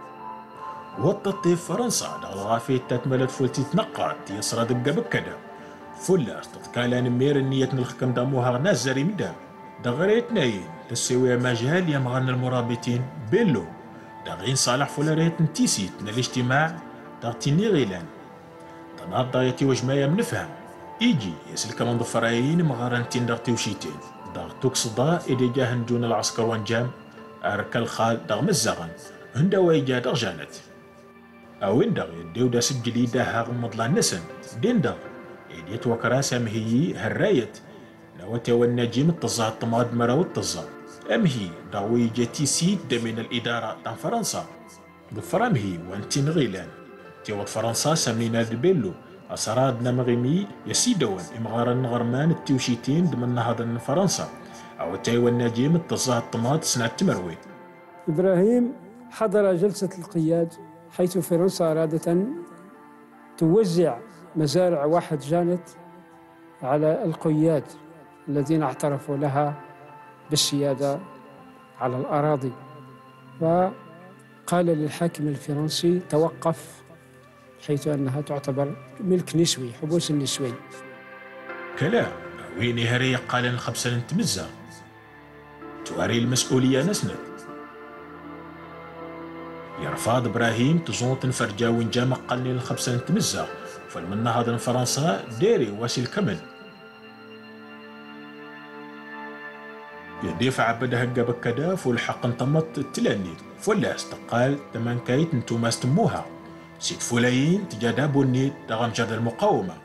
وططي فرنسا دغلغافي تتملت فولتي تنقعت يسرد القبكدا فولا تتكالان مير النية نلخكم داموها ناس زاري مدا دغريت ناين تسوي مجال يمغن المرابطين بيلو دغين صالح فولا ريت نتيسيت الاجتماع دغتيني غيلان تناض ضايتي وجمايا منفهم إيجي يسلك من ضفرايين مغارنتين دغتيوشيتين دغتوك صدا إدي جاهن جون العسكر وانجام أركل خال دغ مزغن هندا ويجا دغ جانت أوين دغ يديو دا سجلي دا هاغ مضلا نسن دين دغ إديت وكراسة مهي هرايت نواتي والنجيم التظاهر الطماد مرا والتظاهر أمهي دغوي جاتي سيد دا من الإدارة دا فرنسا ضفر أمهي وانتين غيلان تيوات فرنسا سمينا دبيلو أسراد نمغيمي يسيدوان إمغارا نغرمان التيوشيتين دمن نهضا فرنسا أو تايوى النجيم التظاهر الطماط سنة تمروي. إبراهيم حضر جلسة القياد حيث فرنسا أرادت أن توزع مزارع واحد جانت على القياد الذين اعترفوا لها بالسيادة على الأراضي، وقال للحاكم الفرنسي توقف، حيث أنها تعتبر ملك نسوي، حبوس النسوي. كلام وين هري قال الخبسة نتمزة تواري المسؤولية نسند يرفض إبراهيم تزونت نفرجا وين جا مقالني الخبسة نتمزة فالمنا هذا فرنسا ديري واسي الكمل يدفع بدها بكدا والحق انطمت التلانيد فولا استقال تمن كايت نتوما استموها سيد فولايين تجادابو النيد دغم جاد المقاومة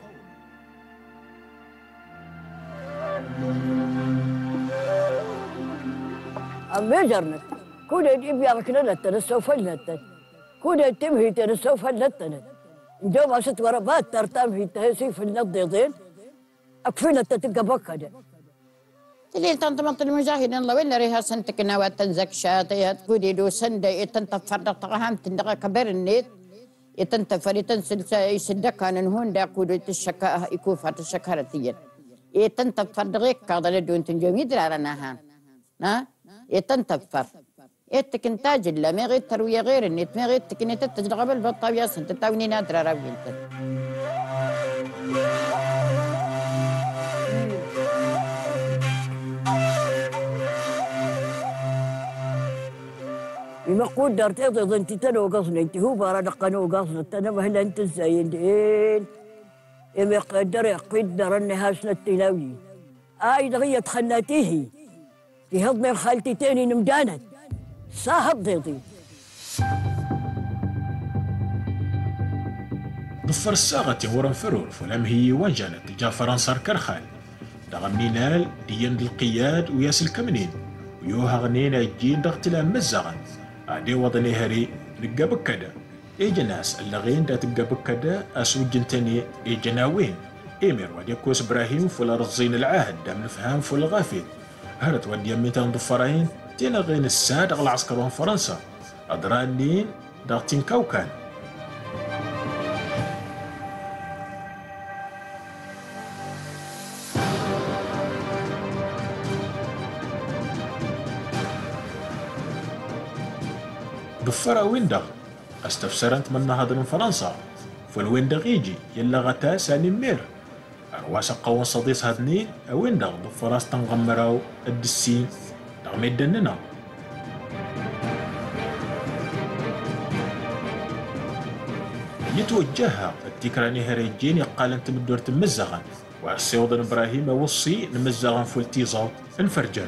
أما جرنت كودا يجيب يارك لنتن سوف لنتن كودا تمهي تن سوف لنتن جو ما ست وربات ترتام في تهسيف النضيضين أكفينا تتلقى بكدا تلين تنطمط المجاهدين الله ولا ريها سنتك نوات تنزك شاطئ تقولي دو سند يتنتفر دقهم تندقى كبر النيت يتنتفر يتنسل يسدك كان هون دا قولوا تشكا يكوفا تشكرتيا يتنتفر دقيق قاضي لدون تنجوم يدرى رناها ها يتنتفر يتكن تاج الله ما غير تروي غير النت ما غير تكن تتجرى بالبطاوية سنت تاوني نادرة راوينت بما قدر تضغط انت تنو قصنا انت هو بارا نقنو قصنا تنا مهلا انت الزايدين إما يقدر انها سنة التلاوي دغية خلاتيه في هضم خالتي تاني نمدانت صاحب ضيضي ضفر الساغة ورن فرور فلم هي وانجانت جا فرنسا كرخال دغم نينال ديان القياد وياس الكمنين ويوها غنينا الجين دغتلا مزغن عدي وضني هري لقا بكدا جناس اللغين دا تلقا بكدا اسو جنتاني جناوين إمير وديكوس إبراهيم فولا رزين العهد دام نفهم فولا غافيد هرت ودي ميتان ضفرين تينا غين الساد على عسكرون فرنسا أدرانين داغتين كوكان ضفرة ويندغ استفسرنت من هذا من فرنسا فالويندغ يجي يلا غتا ساني مير أرواس قوان صديس هادنين ويندغ ضفراس تنغمراو الدسين دغمي الدننا يتوجهها التكراني هريجين يقال انت من دورة مزغن وعسيوضن إبراهيم وصي نمزغن فولتيزاو انفرجان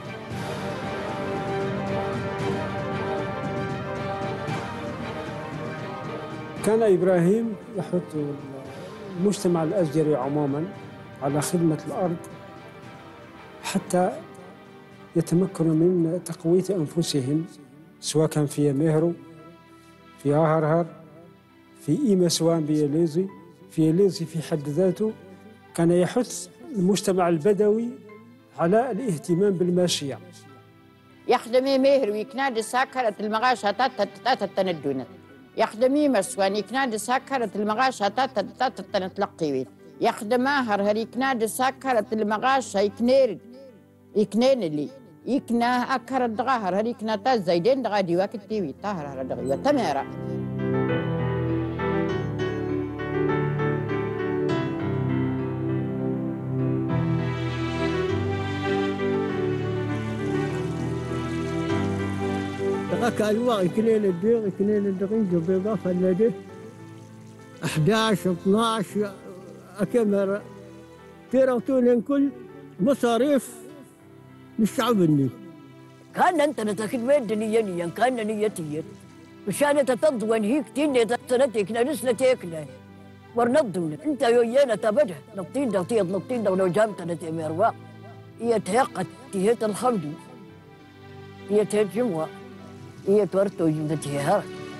كان إبراهيم يحث المجتمع الأزجري عموما على خدمة الأرض حتى يتمكنوا من تقوية أنفسهم سواء كان في مهرو في هرهر في إيما سواء بيليزي في ليزي في حد ذاته كان يحث المجتمع البدوي على الاهتمام بالماشية يخدمي مهر ويكناد ساكرة المغاشة تتندونت يخدمي مسوان يكناد ساكرة المغاشة تتنتلقيوين يخدم آخر هر يكناد ساكرة المغاشة يكنين اللي يكنا أكر الدغاهر هر يكنا تاز زيدين دغا ديواك التيوي طاهر هر دغي وتميرا كالوا اثنين الدير اثنين الدقيق بالإضافة لديه 11 12 أكمل تيرتون كل مصاريف للشعب النيل كان أنت نتاكد وين دنيا كان نيتي مشان تتضون هيك تيني سنتك نسلتيكنا ورنضون أنت ويانا تبدا نطين دوتيض نطين دو لو جامت نتيميروا هي تيقت تيهت الخمدي هي تيهت جموة هي تورتو جمدتها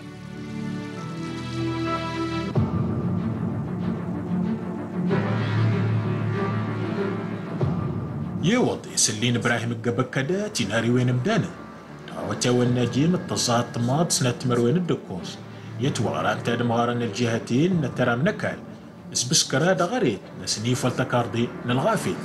يوض يسلين إبراهيم القبكدا تناري وين مدانا دعوتا والناجين التصاعد طماط سنة مروين الدكوس يتواران تاد مغارن الجهتين نترام نكال نسبس كراد غريد نسنيف والتكاردي نلغافيت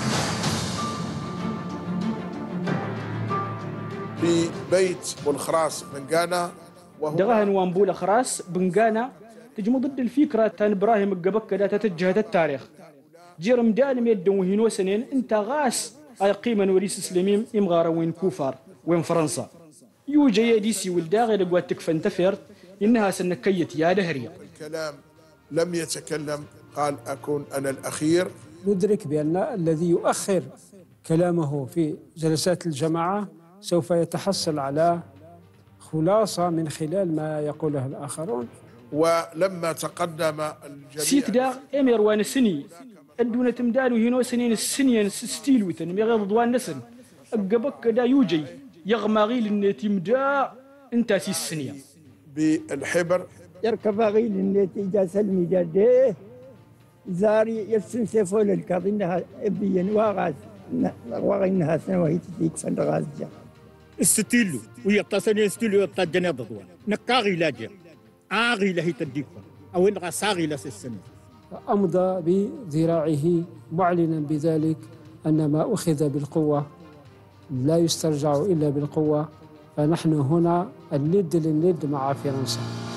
في بيت بولخراس بن غانا دغهن وانبول خراس بن غانا تجمع ضد الفكرة تان إبراهيم القبكدا تتجهد التاريخ جير مدان ميدن وهينو سنين انت غاس اي قيمة وريس سلميم امغارة وين كوفار وين فرنسا يوجا يديسي ولداغي لقواتك فانتفرت انها سنكيت يا دهرية. الكلام لم يتكلم، قال أكون أنا الأخير. ندرك بأن الذي يؤخر كلامه في جلسات الجماعة سوف يتحصل على خلاصة من خلال ما يقوله الآخرون. ولما تقدم الجميع سيت دا امير وان سني ادونا تمدانو هينو سنين السنين ستيل وثن مغير ضوان نسن اقبك دا يوجي يغماغي للنيتي مدا انت سي السنيه بالحبر يركب غيل النيتي جا سلمي جاده زاري يسن سيفول الكاظنها ابين واغاز واغينها سنوهي تديك فندغاز جا الستيلو ويقتصني ستيلو يقتصني ضوان نكاغي لاجر آغي له تديكم أو إن غساغي لسسن. أمضى بذراعه معلنا بذلك أن ما أخذ بالقوة لا يسترجع إلا بالقوة، فنحن هنا الند للند مع فرنسا.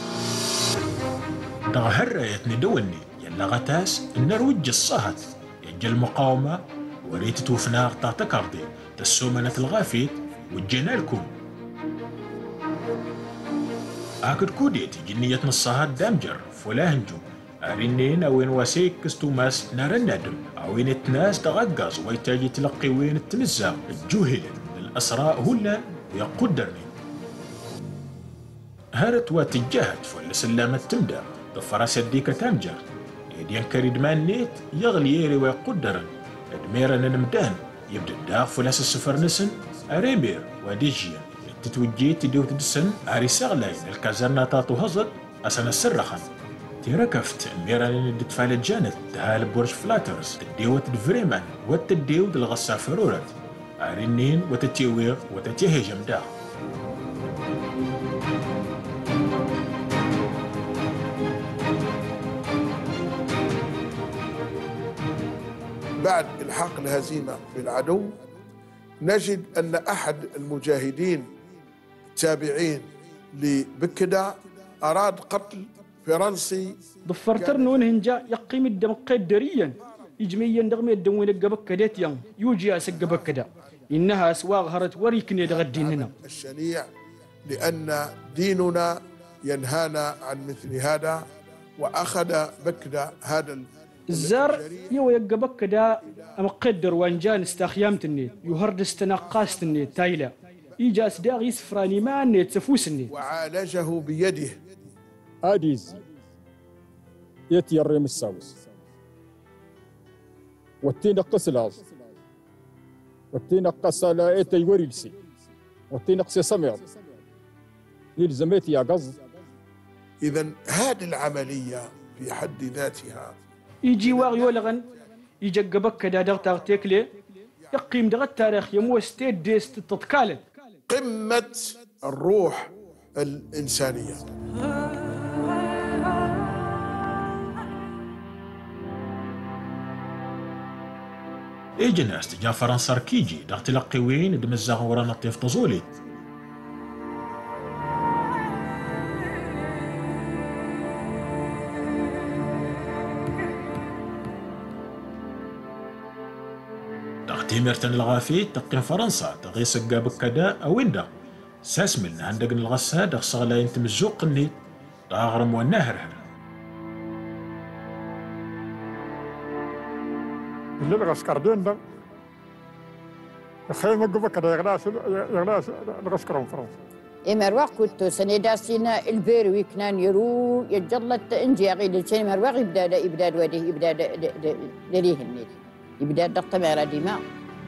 ظهر يتندوني يلا غتاس النرويج الصهد يجي المقاومة وريت توفنا غطاة كاردي تسومنة الغافيت وجينا لكم. أكد كوديت جنية نصهاد دامجر فولا هنجو أرينين أوين واسيك كستوماس نار الندم أوين التناس تغقز ويتاجي تلقي وين التمزا الجوهلة الأسراء هلا ويقدرني هارت واتجاهت فولا سلامة تمدا ضفراس الديكة تامجر يدين كريد مان نيت يغلي يري ويقدرن ادميرا نمدان يبدأ داغ فولاس السفر نسن أريمير وديجيا تتوجيت تديو تدسن عري سغلاين الكازرنا تاتو هزد أسانا السرخن تيركفت ميران دتفال الجانت تهال بورش فلاترز تديو تدفريمان وتديو دلغسا فرورت عرينين وتتيوير وتتيهجم دا. بعد الحاق الهزيمة بالعدو نجد أن أحد المجاهدين التابعين لبكدا أراد قتل فرنسي ضفرترنون هنجا يقيم الدم قدريا يجميا دغمي الدم ويلقبك يان يوجي أسقبك دا إنها أسواغ هرت وريكني دغديننا الشنيع لأن ديننا ينهانا عن مثل هذا. وأخذ بكدا هذا الزار يو يقبك دا مقدر وانجان استخيامت النيت يهرد استنقاست النيت تايلا يجا أسداغ يسفراني ما النيت سفوس النيت وعالجه بيده. آديز يتيرم الساوس والتين قسلاز والتين قسلا ايتي وريلسي والتين قسي سمير يلزميت يا قصد. إذن هذه العملية في حد ذاتها يجي واغ يولغن يجقبك دا دغتاغ تيكلي يقيم دغ التاريخ يمو ستيت ديست تتكالد قمة الروح الإنسانية. إيجناس تجا فرنسا ركيجي دغ تلقي وين دمزاغ ورانا طيف طزولي تيميرتن الغافي تقيم فرنسا تغيس قابك دا أويندا ساسمل عندك الغسا دغ صغلا ينتمزوق النيت داغرم والنهر اللي الغسكردين دا خيمة قبك دا يغلاس الغسكرون فرنسا. مروق كنت سنداسينا البيروي كنان يرو يجلت انجي غير شيء مروق يبدأ وديه يبدأ ليه النيت يبدأ ضغط ميرا دماء.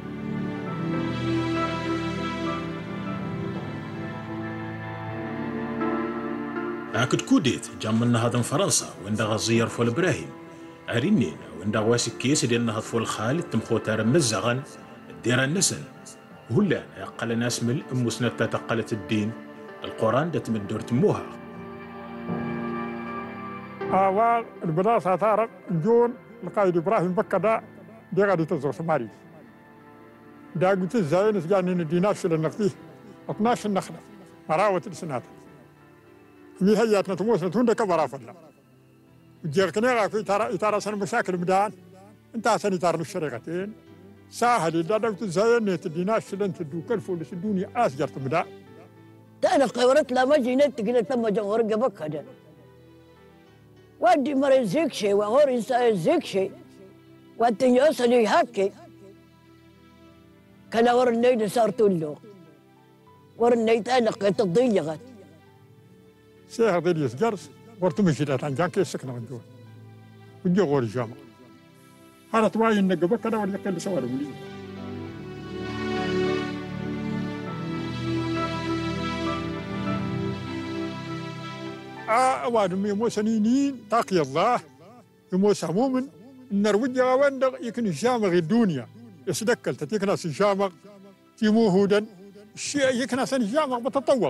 أكد كوديت جامنا هذا فرنسا وإندا غزير فول إبراهيم أرينين وإندا واسي كيس ديالنا هذا فول خالد تمخو تار مزغن دير النسل ولا يقل ناس من أمسنا تقلت الدين القرآن دات من دور تموها. أول البلاصة تارك نجون القائد إبراهيم بكدا دي غادي تزور سماري دا قلت الزاين سجاني نديناش للنفسي 12 نخلة مراوة السنات مي هياتنا تموسنا توندا كبرا فلا جيركنا في ترى سن مشاكل مدان انت عشان تعرف الشريقتين ساهل إذا دوت زين تديناش لن تدو كلفو لسدوني أسجر تمدا تانا قورت لا مجي نتقل تم جمهور قبك هذا وادي مرة زيك شيء وغور إنسان زيك شيء وانت يوصل هكي كان ور النيد صار تولو ور النيد أنا قيت الضيقت سيها ضيل يسجرس ورتمشي لا تنجان كي سكنا من جوا ونجو غور الجامع هذا تواي إن قبك هذا ولا كل سوالف لي أوادم يمو سنينين تاقي الله يمو سمومن النرويج وندق يكن الجامع الدنيا يصدقل تتيكناس الجامع تيمو هودا الشيء يكناس الجامع بتطوق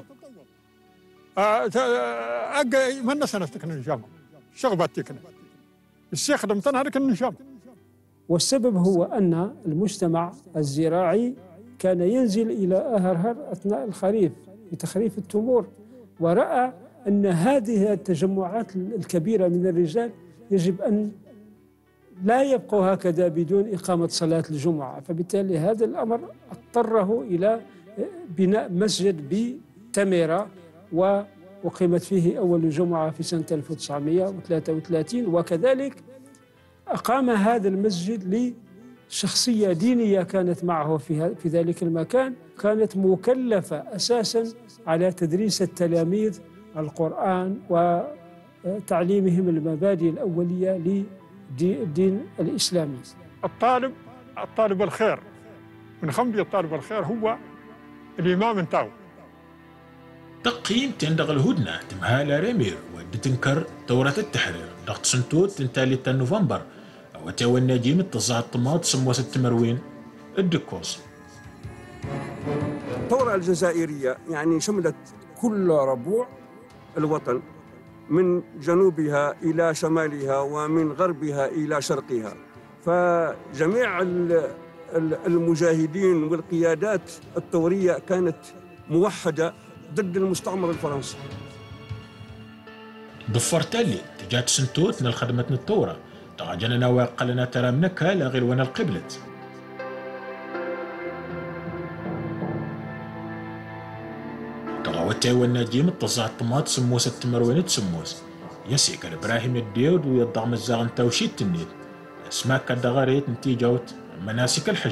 أجا من سنة تكن الجامع شغبات تكن الشيخ دم تنهار كن الجامع. والسبب هو أن المجتمع الزراعي كان ينزل إلى أهرهر أثناء الخريف لتخريف التمور، ورأى أن هذه التجمعات الكبيرة من الرجال يجب أن لا يبقوا هكذا بدون إقامة صلاة الجمعة، فبالتالي هذا الأمر اضطره إلى بناء مسجد بتميرة وأقيمت فيه أول جمعة في سنة 1933، وكذلك أقام هذا المسجد لشخصية دينية كانت معه في ذلك المكان، كانت مكلفة أساساً على تدريس التلاميذ القرآن وتعليمهم المبادئ الأولية للدين الإسلامي. الطالب الخير من خمدي الطالب الخير هو الإمام انتاو تقييم تندغ الهدنة تمهال ريمير ودتنكر دورة التحرير ضغط سنتوت تنتالي نوفمبر أو تاوى النجيم التزاع الطماط سموة 6 مروين الدكوس. الثورة الجزائرية يعني شملت كل ربوع الوطن من جنوبها إلى شمالها ومن غربها إلى شرقها، فجميع المجاهدين والقيادات الثورية كانت موحدة ضد المستعمر الفرنسي. ضفر تالي تجات سنتوت من خدمة الثورة تغاجنا وقالنا ترى منك لا غير وانا القبلت تغاوتي والنجيم التصاع الطماط سموس التمروين تسموس يسيك الابراهيم الديود ويضغم الزاغن توشيت النيل اسماك كدغاريت نتيجوت مناسك الحج.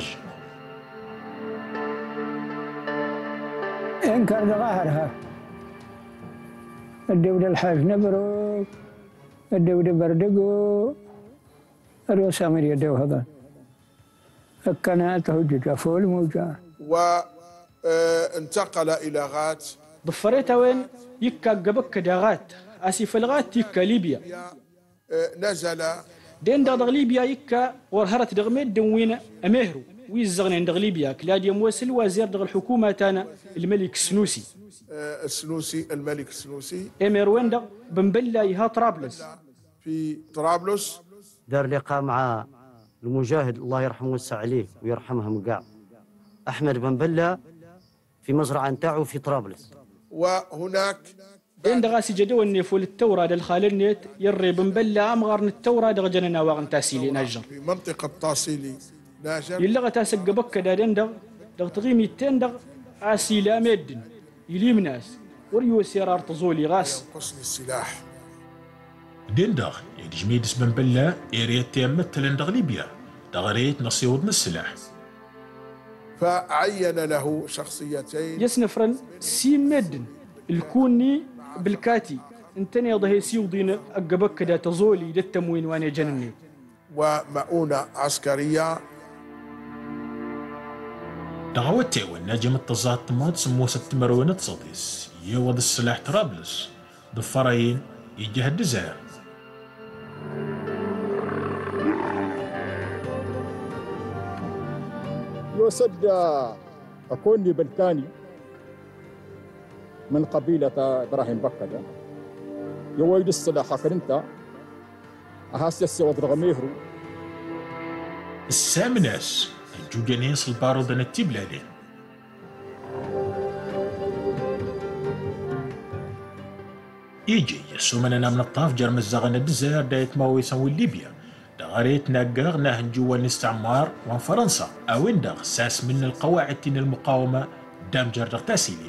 إن كان ظاهرها الدولة الحاج نبروك الدولة بردقو الوسامر يدو هذا الكنات هجج فول موجة وانتقل إلى غات ضفريتها وين يكا قبك داغات اسف الغات يكا ليبيا نزل دين دغ ليبيا يكا ورهرت دغميد دوين امهرو ويزغن دغ ليبيا كلادي موسل وزير دغ الحكومه تانا الملك السنوسي الملك السنوسي امير وين دغ بنبلا يها طرابلس في طرابلس دار لقاء مع المجاهد الله يرحمه ويوسع عليه ويرحمهم كاع احمد بنبلا في مزرعه نتاعو في طرابلس. وهناك عند غاسي جدو النيفول التورا دل خالنيت يري بنبلا امغار التورا دغ جننا واغن تاسيلي ناجر في منطقه تاسيلي ناجر يلغى تاسق بك دادن دغ تغيمي تندغ اسيلا ميدن يليم ناس وريو سيرار تزولي غاس قسم السلاح دندغ يدي جميدس بنبلا إيريت تيمثل دغ ليبيا دغريت نصيود من السلاح فعين له شخصيتين يسنفرن سي ميدن الكوني بالكاتي انتني ضهي سيوضين اقبك دا تزولي دا التموين وانا جنني ومؤونة عسكرية دغوتي والنجم التزاط طماط سموه 6 مروين تصديس يوض السلاح طرابلس ضفرين يجهد الجزائر. يوسد أكوني بلكاني من قبيلة إبراهيم بكدا يويد السلاح كرنتا أهاسيس ودرغميهرو السامناس الجوجانيس البارود نتيبلادين يجي يسومنا من الطاف جرم الزغن الجزائر دايت ماوي يسوي ليبيا دغريت ناقاغ ناهن جوا الاستعمار وان فرنسا أوين دغ ساس من القواعد تين المقاومة دام جردغ تاسيلي.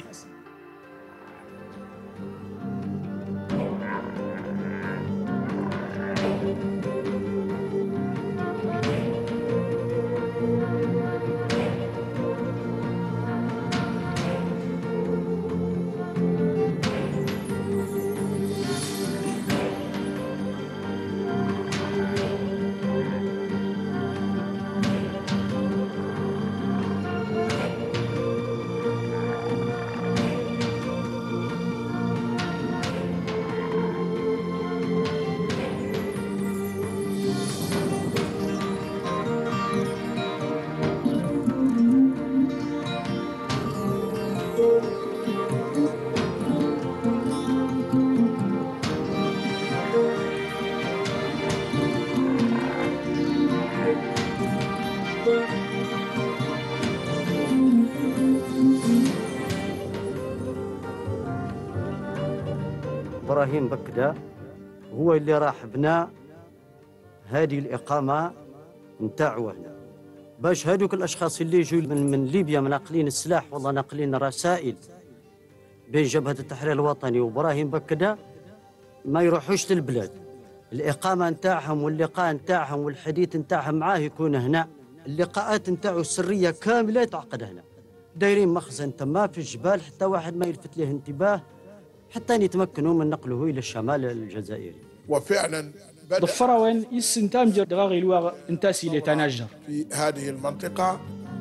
إبراهيم بكدا هو اللي راح بنى هذه الإقامة نتاعو هنا، باش هذوك الأشخاص اللي يجوا من ليبيا ناقلين السلاح والله ناقلين رسائل بين جبهة التحرير الوطني وإبراهيم بكدا ما يروحوش للبلاد. الإقامة نتاعهم واللقاء نتاعهم والحديث نتاعهم معاه يكون هنا. اللقاءات نتاعو السرية كاملة تعقد هنا، دايرين مخزن تما في الجبال حتى واحد ما يلفت له انتباه حتى يتمكنوا من نقله إلى الشمال الجزائري. وفعلا ضفراوين يسنتامجر دغاغي الواغ انتاسي لتناجر في هذه المنطقة.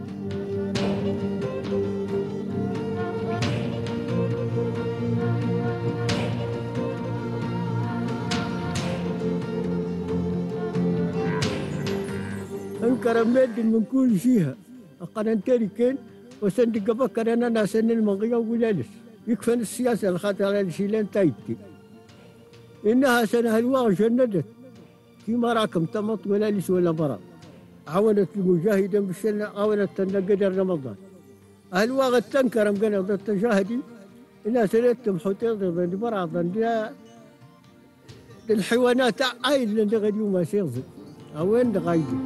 انكر ميد من كل جهة قرن تاريكين وسندق بكر انا ناسن المغيا ولالس يكفن السياسة الخاطر على الشيلان تايتي إنها سنة الواغ جندت كيما راكم تمط ولا ليس ولا برا. عاونت المجاهدين بالسنة، عاونت قدر رمضان. الواغ تنكر مقنا ضد التجاهدين إنها سنتهم حوتين ضد برا ضد الحيوانات عايد لندغ اليوم سيغزل وين دغايدي.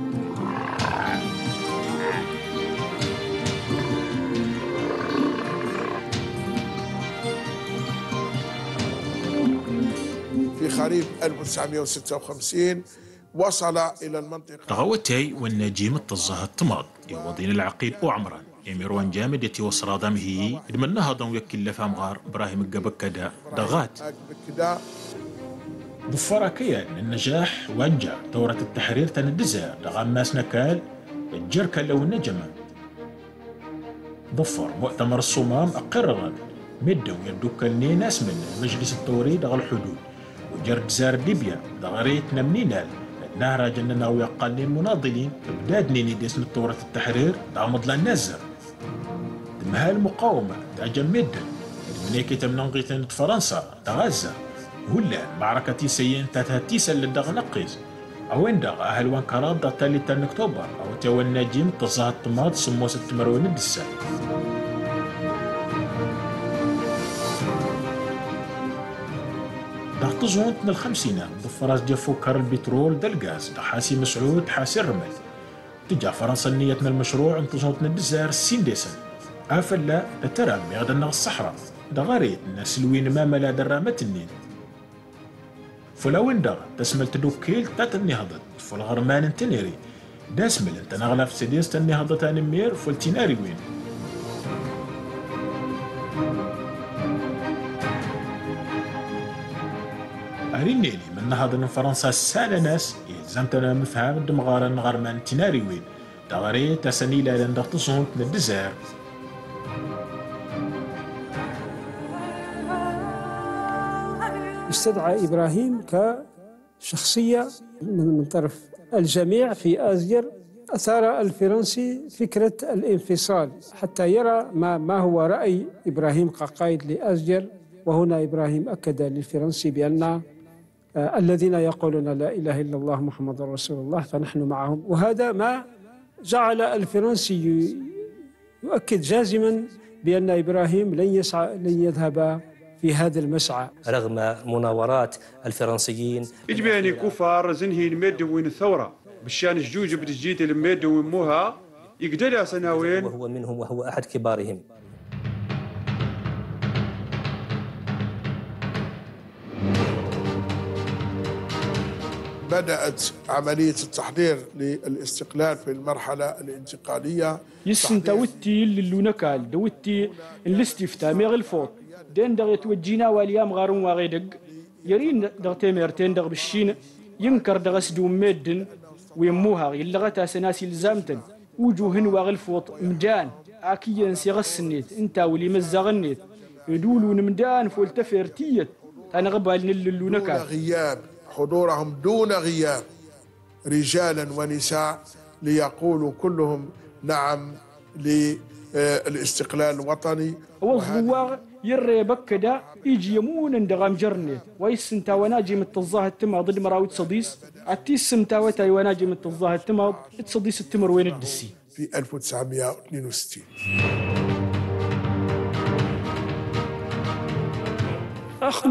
في خريف 1956 وصل إلى المنطقة تغوتي والنجيم التزه التماض يوضين العقيل وعمران يميروان جامد يتي وصرادام هي ادمن نهضا ويكل لفام غار إبراهيم القبكدا دغات ضفراكيا النجاح وانجا دورة التحرير تندزا دغام ماس نكال الجركة لو النجمة ضفر مؤتمر الصمام أقرغان مدو يدوك ناس من المجلس الثوري دغ الحدود وجرد زار ليبيا دغريت نمنينال النهر جننا ويقالين مناضلين ببداد نيني ديسن الثورة التحرير دعمض النازر دمها المقاومة تاجم مدن منيكي تمنغيتن فرنسا تغزة هلا معركة سيين تاتيسا للدغ نقيز أوين دغ أهل وانكارات دغ تالي تان أكتوبر أو تيو الناجيم تظهر الطماط سمو 6 مروين الدسان ضغط زونت من الخمسينات ضفراس ديال فكر البترول دا الغاز دا حاسي مسعود حاسي الرمل تجا فرنسا نيتنا المشروع انتظرتنا الجزائر السين ديسن افلا دا ترامي غدا الصحراء دا غريت الناس الوين ما ملا درامة النين فلاوين دا تسمل تدوكيل تات النهضت فل غرمان انتنيري دا اسمل انت نغلا في سيديس تنهضت تاني مير فلتيناري وين أرينيلي من نهض من فرنسا السالة ناس يلزمتنا مفهام دمغارا غرمان تناري وين دغري تسني لا لندغ تصونت من الجزائر استدعى إبراهيم كشخصية من طرف الجميع في آزير. أثار الفرنسي فكرة الانفصال حتى يرى ما هو رأي إبراهيم كقائد لآزير. وهنا إبراهيم أكد للفرنسي بأن الذين يقولون لا إله إلا الله محمد رسول الله فنحن معهم. وهذا ما جعل الفرنسي يؤكد جازما بأن إبراهيم لن يذهب في هذا المسعى. رغم مناورات الفرنسيين إجباني كفار زنهي المادة وين الثورة بالشان الجوج بتجيت المادة وموها يقدر سنوين وهو منهم وهو أحد كبارهم. بدأت عملية التحضير للاستقلال في المرحلة الانتقالية. يسن توتي للونكال دوتي الاستفتاء ميغ الفوت دين دغ يتوجينا واليام غارون واغيدق يرين دغ تيميرتين دغ بالشين ينكر دغ سدوم ميدن ويموها يلغتا سناسي لزامتن وجوهن واغ الفوت مجان عاكيا نسيغ السنيت انتا ولي مزاغنيت يدولون مدان فولتفيرتيت انا غبال للونكال دون غياب حضورهم دون غياب رجالا ونساء ليقولوا كلهم نعم للاستقلال الوطني. وزواغ يري بكدا يجي يمون اندغام جرنيت ويسنتا وناجي متظاهر التما ضد مراوي تصديس عتيس سمتا وتاي وناجي متظاهر التما تصديس التمر وين الدسي في 1962. أخ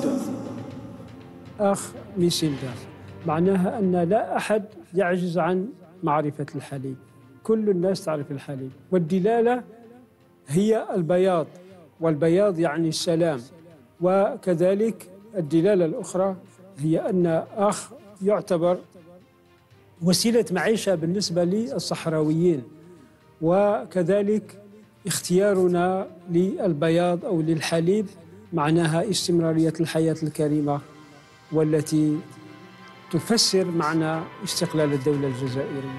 ميسيلدا معناها أن لا أحد يعجز عن معرفة الحليب، كل الناس تعرف الحليب، والدلالة هي البياض، والبياض يعني السلام، وكذلك الدلالة الأخرى هي أن أخ يعتبر وسيلة معيشة بالنسبة للصحراويين، وكذلك اختيارنا للبياض أو للحليب معناها استمرارية الحياة الكريمة والتي تفسر معنى استقلال الدولة الجزائرية.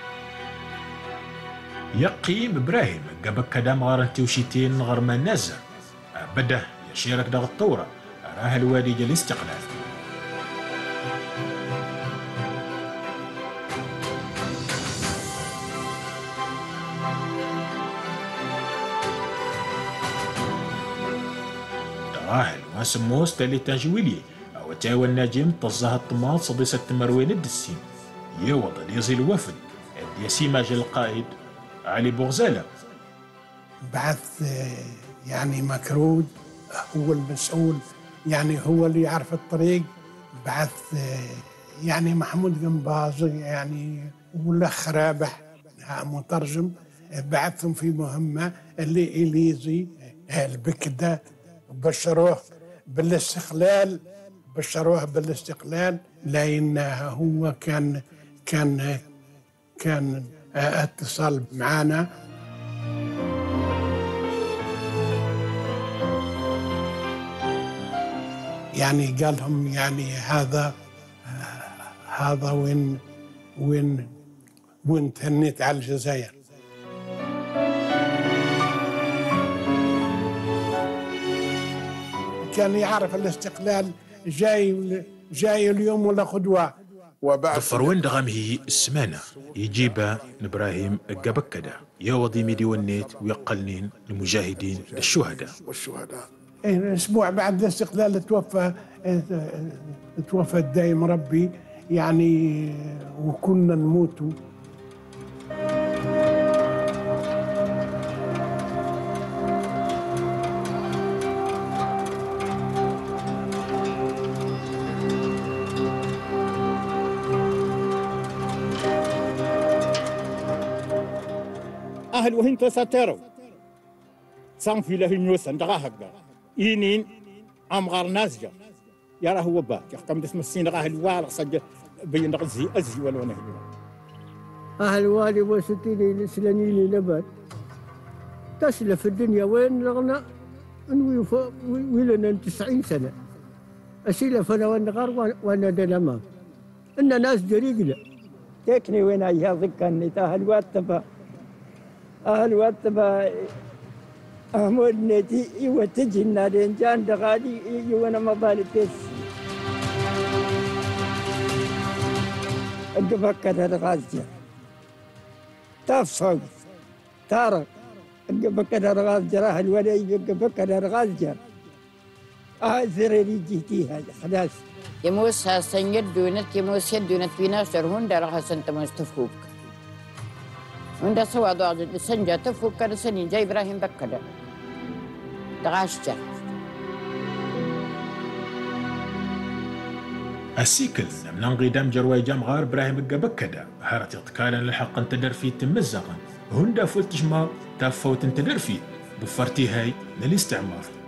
يقيم إبراهيم قبل كدام غارنتي وشيتين غرمان نازع بده يشيرك دغ الثورة راه الوالي الاستقلال. دراهل واسموس تالي تاجويلي أو تاوى الناجم طزها الطماط صديسة تمروين الدسين يوضل يزي الوفد يسيماج القائد علي بوغزالة. بعث يعني مكرود هو المسؤول، يعني هو اللي يعرف الطريق. بعث يعني محمود قنباز يعني ولا خرابح مترجم، بعثهم في مهمة اللي إليزي البكدة بشروه بالاستقلال، لأن هو كان اتصال معنا. يعني قال لهم يعني هذا وين تهنيت على الجزائر. كان يعرف الاستقلال جاي اليوم ولا غدوة. ظفر وين دغامه السمانة يجيب إبراهيم قبكدا يوضي ميدي والنيت ويقلنين المجاهدين للشهداء والشهداء. أسبوع بعد الاستقلال توفى الدايم ربي يعني وكنا نموتوا. أهل وهين تساتروا سان في له نيوسن دغاهق إينين أمغار نازجة يرى هو باك يحكم دسم السين دغاه الوالق صج بين دغزي أزي ولا نهدي أهل والي وستيني لسلاني لي لبات تسلى في الدنيا وين لغنا ولنا 90 سنة أسيلة فنا والنغار وانا دلما إن ناس جريقنا تكني وين أيها ذكرني أهل واتبا أحمد نتي يوتجنا لإنجان دغالي يوانا مبالي تيس أقبكة الغازية تفصل تارك أقبكة الغازية راه الولي أقبكة الغازية أهزر جيتيها خلاص يموس هاسن يدونت يموس يدونت في ناس هون درها سنتموس تفوق عند سوا ضاع سنجة تفوق كان سنين جاي إبراهيم بكدا دغاشجة السيكل من انقدام جروي جامغار براهيم القبكدا هارت يتكالن لحق انتدر في تمزقا هندا فلتجما تافوت انتدر في بفرتي هاي للاستعمار